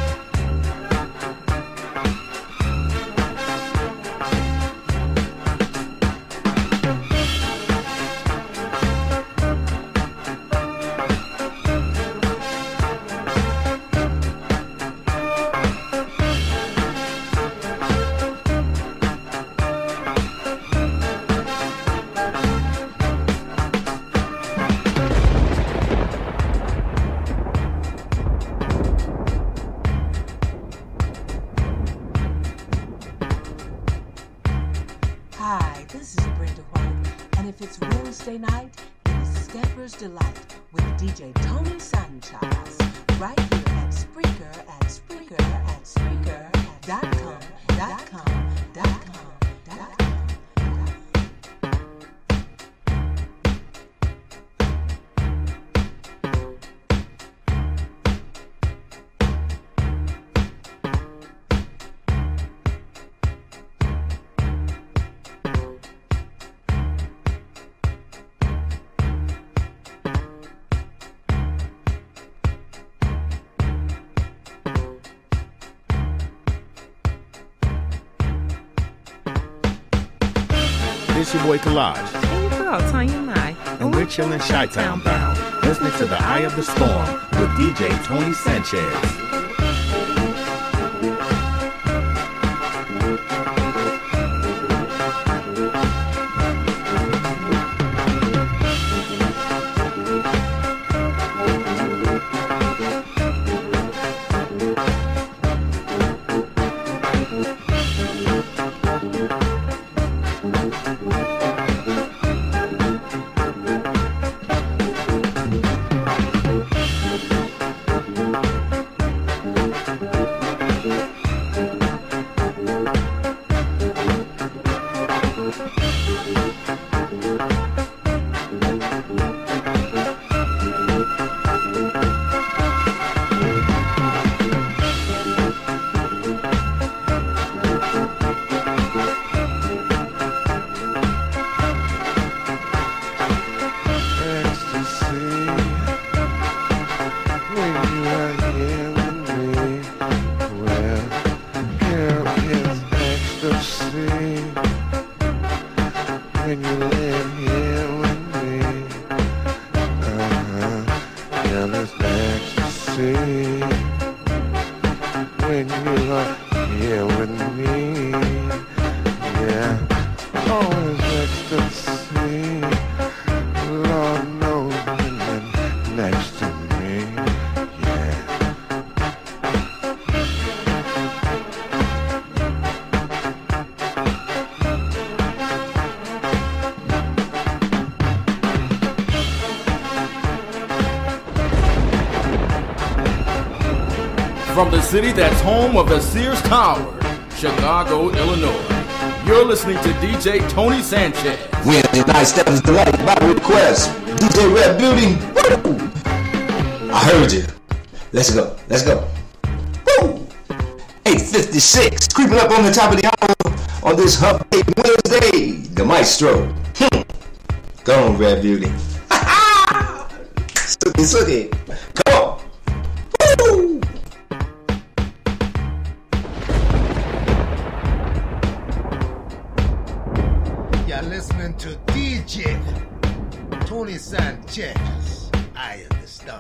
Speaker 9: Hi, this is Brenda White, and if it's Wednesday night, it's Stepper's Delight with DJ Tony Sanchez, right here at Spreaker.com.
Speaker 18: This your boy Collage,
Speaker 15: Hey, girl, Tanya Nye.
Speaker 18: and we're chilling Chi-Town bound, listening to The Eye of the Storm with DJ Tony Sanchez.
Speaker 19: see when you're here with me. Yeah, always ecstasy. Lord knows when you're next to me. Yeah.
Speaker 8: From the city that's home of the Sears Tower, Chicago, Illinois, you're listening to DJ Tony Sanchez.
Speaker 7: Wednesday night Stephens Delight by request. DJ Red Beauty. Woo! I heard you. Let's go. Let's go. Woo! 8:56. Creeping up on the top of the hour on this Hump Day Wednesday. The Maestro. Go on, Red Beauty. Sookie. Come on. Woo!
Speaker 4: You're listening to DJ Tony Sanchez, Eye of the Storm.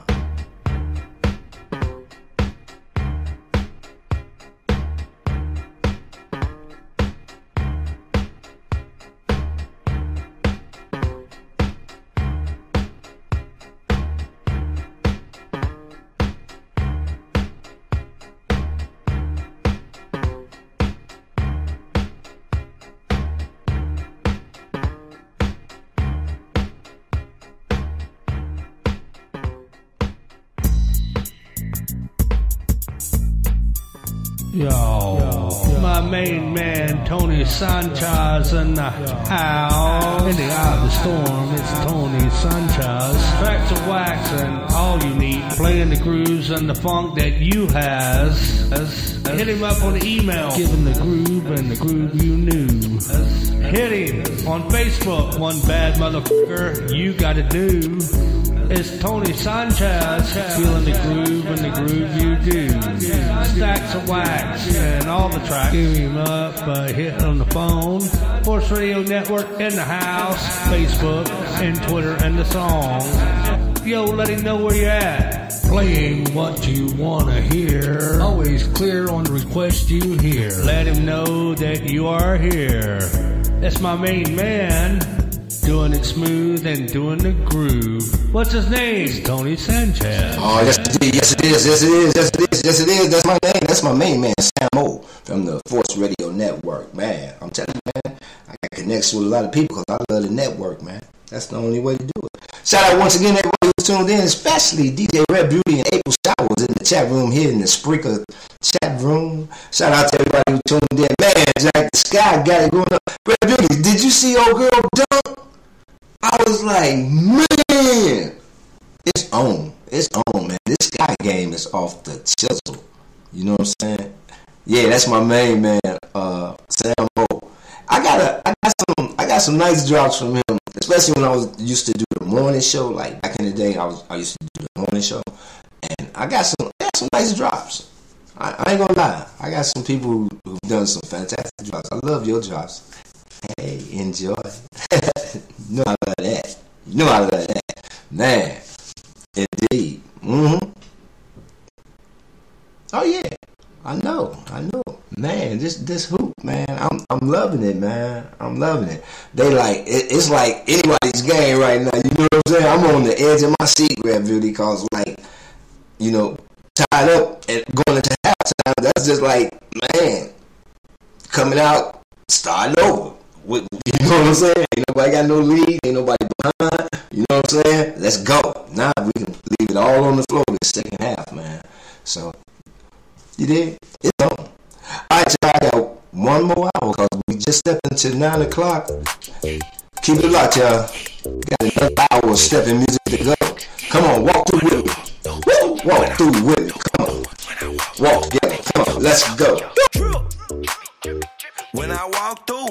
Speaker 20: Yo, my main man Tony Sanchez in the house. In the eye of the storm, it's Tony Sanchez. Tracks of wax and all you need. Playing the grooves and the funk that you has. Hit him up on the email. Give him the groove and the groove you knew. Hit him on Facebook. One bad motherfucker you gotta do. It's Tony Sanchez, feeling the groove and the groove you do. Stacks of wax and all the tracks. Give him up, hit on the phone. Force Radio Network in the house, Facebook and Twitter and the song. Yo, let him know where you're at. Playing what you wanna hear. Always clear on the request you hear. Let him know that you are here. That's my main man. Doing it smooth and doing the groove. What's his name? It's Tony Sanchez.
Speaker 7: Oh, yes it is, yes it is, yes it is, yes it is, yes it is. That's my name. That's my main man, Sam O from the Force Radio Network. Man, I'm telling you, man, I got connections with a lot of people because I love the network, man. That's the only way to do it. Shout out once again everybody who's tuned in, especially DJ Red Beauty and April Showers in the chat room here in the Spreaker chat room. Shout out to everybody who tuned in. Man, Jack the Sky got it going up. Red Beauty, did you see old girl dunk? I was like, man, it's on. It's on, man. This Sky game is off the chisel. You know what I'm saying? Yeah, that's my main man, Sam O. I got some nice drops from him, especially when I was used to do the morning show. Like back in the day, I used to do the morning show, and I got some nice drops. I ain't gonna lie. I got some people who've done some fantastic drops. I love your drops. Hey, enjoy. You know I love that. You know I love that. Man, indeed. Oh yeah, I know. Man, this hoop, man. I'm loving it, man. I'm loving it. They like it's like anybody's game right now. You know what I'm saying? I'm on the edge of my seat, Red Beauty, cause like, you know, tied up and going into halftime. That's just like, man, coming out, starting over. You know what I'm saying? Ain't nobody got no lead. Ain't nobody behind. You know what I'm saying? Let's go. Now we can leave it all on the floor in the second half, man. So, you did? It's on. Alright, y'all, I got one more hour because we just stepped into 9 o'clock. Keep it locked, y'all. Got another hour of stepping music to go. Come on, walk through with me. Woo! Walk through with me. Come on. Walk together. Come on, let's go.
Speaker 10: When I walk through,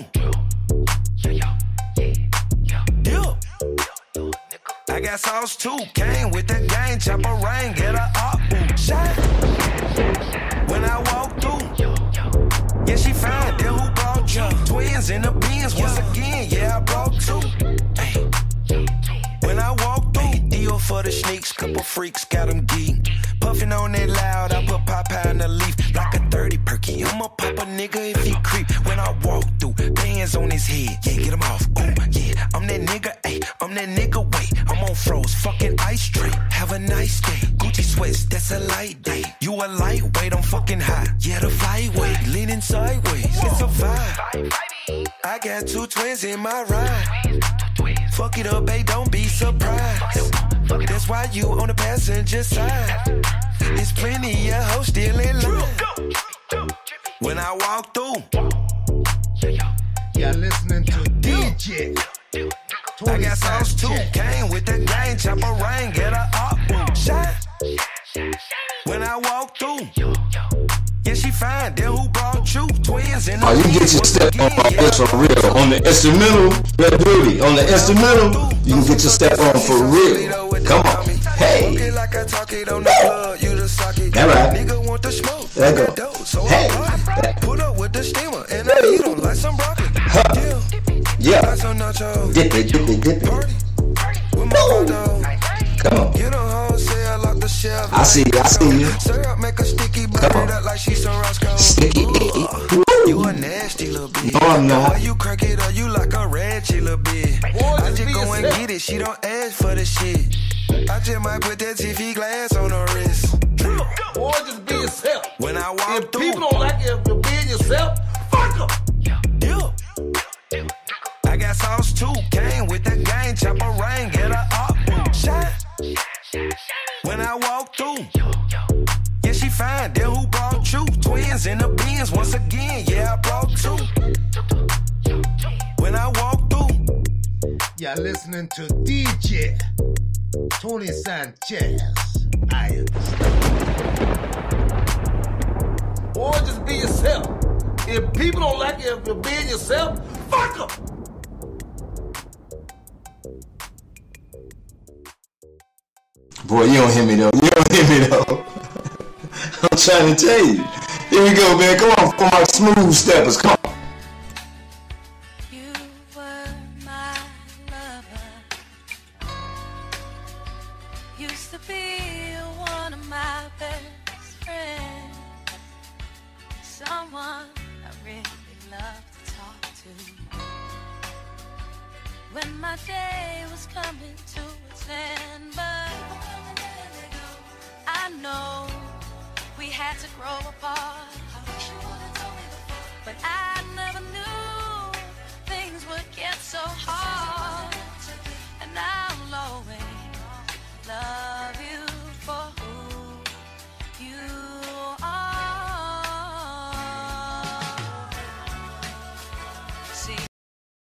Speaker 10: I got sauce too. Came with the gang, chopper rain, get her up, shine. When I walk through, yeah, she fine. Then who brought you? Twins in the beans once again. Yeah, I brought two. When I walk through, deal for for the sneaks, couple freaks got them geek. Puffin' on it loud, I put Popeye in the leaf like a 30 perky. I'ma pop a nigga if he creep. When I walk through, bands on his head, yeah, get him off. Ooh, yeah, I'm that nigga, ayy, I'm that nigga, wait. I'm on froze, fucking ice straight. Have a nice day, Gucci sweats, that's a light day. You a lightweight, I'm fucking high. Yeah, the flyweight, leaning sideways, it's a vibe. I got 2 twins in my ride. Fuck it up, babe, don't be surprised. That's why you on the passenger side. There's plenty of hoes still in line. When I walk through,
Speaker 4: you're listening to DJ
Speaker 10: I got sauce too, came with the gang, chopper rain, get her up, shine. When I walk through, yeah, she fine, then who brought you? Twins in the
Speaker 7: you get your step on like this for real. On the instrumental, Red Beauty. On the instrumental, you can get your step on for real. Come on. Hey. Alright. There you go. Hey.
Speaker 10: Put up with the steamer and I eat them like some broccoli.
Speaker 7: Yeah. Dip it, dip it, dip it. Come on. I see you, I see you. Come on. Sticky.
Speaker 10: You a nasty little bitch.
Speaker 7: No, I'm not.
Speaker 10: Why you crack it or you like a ratchet little bitch? I just go and get it, she don't ask for the shit. I just might put that TV glass on her wrist.
Speaker 4: Boy, just be yourself.
Speaker 10: When I walk
Speaker 4: if
Speaker 10: through,
Speaker 4: people don't like it if you're being yourself, fuck them.
Speaker 10: I got sauce too, came with the gang, chopper rain, get her up, shine. When I walk through, yeah, she fine, then who brought you? Twins in the Benz, once again, yeah, I brought 2. When I walk through,
Speaker 4: you're listening to DJ Tony Sanchez. I understand. Boy, just be yourself. If people don't like it if you're being yourself, fuck them.
Speaker 7: Boy, you don't hear me though. You don't hear me though. I'm trying to tell you. Here we go, man. Come on, for my smooth steppers. Come on.
Speaker 21: You were my lover. Used to be one of my best friends. Someone I really love to talk to. When my day was coming to its end, but I know we had to grow apart. But I never knew things would get so hard.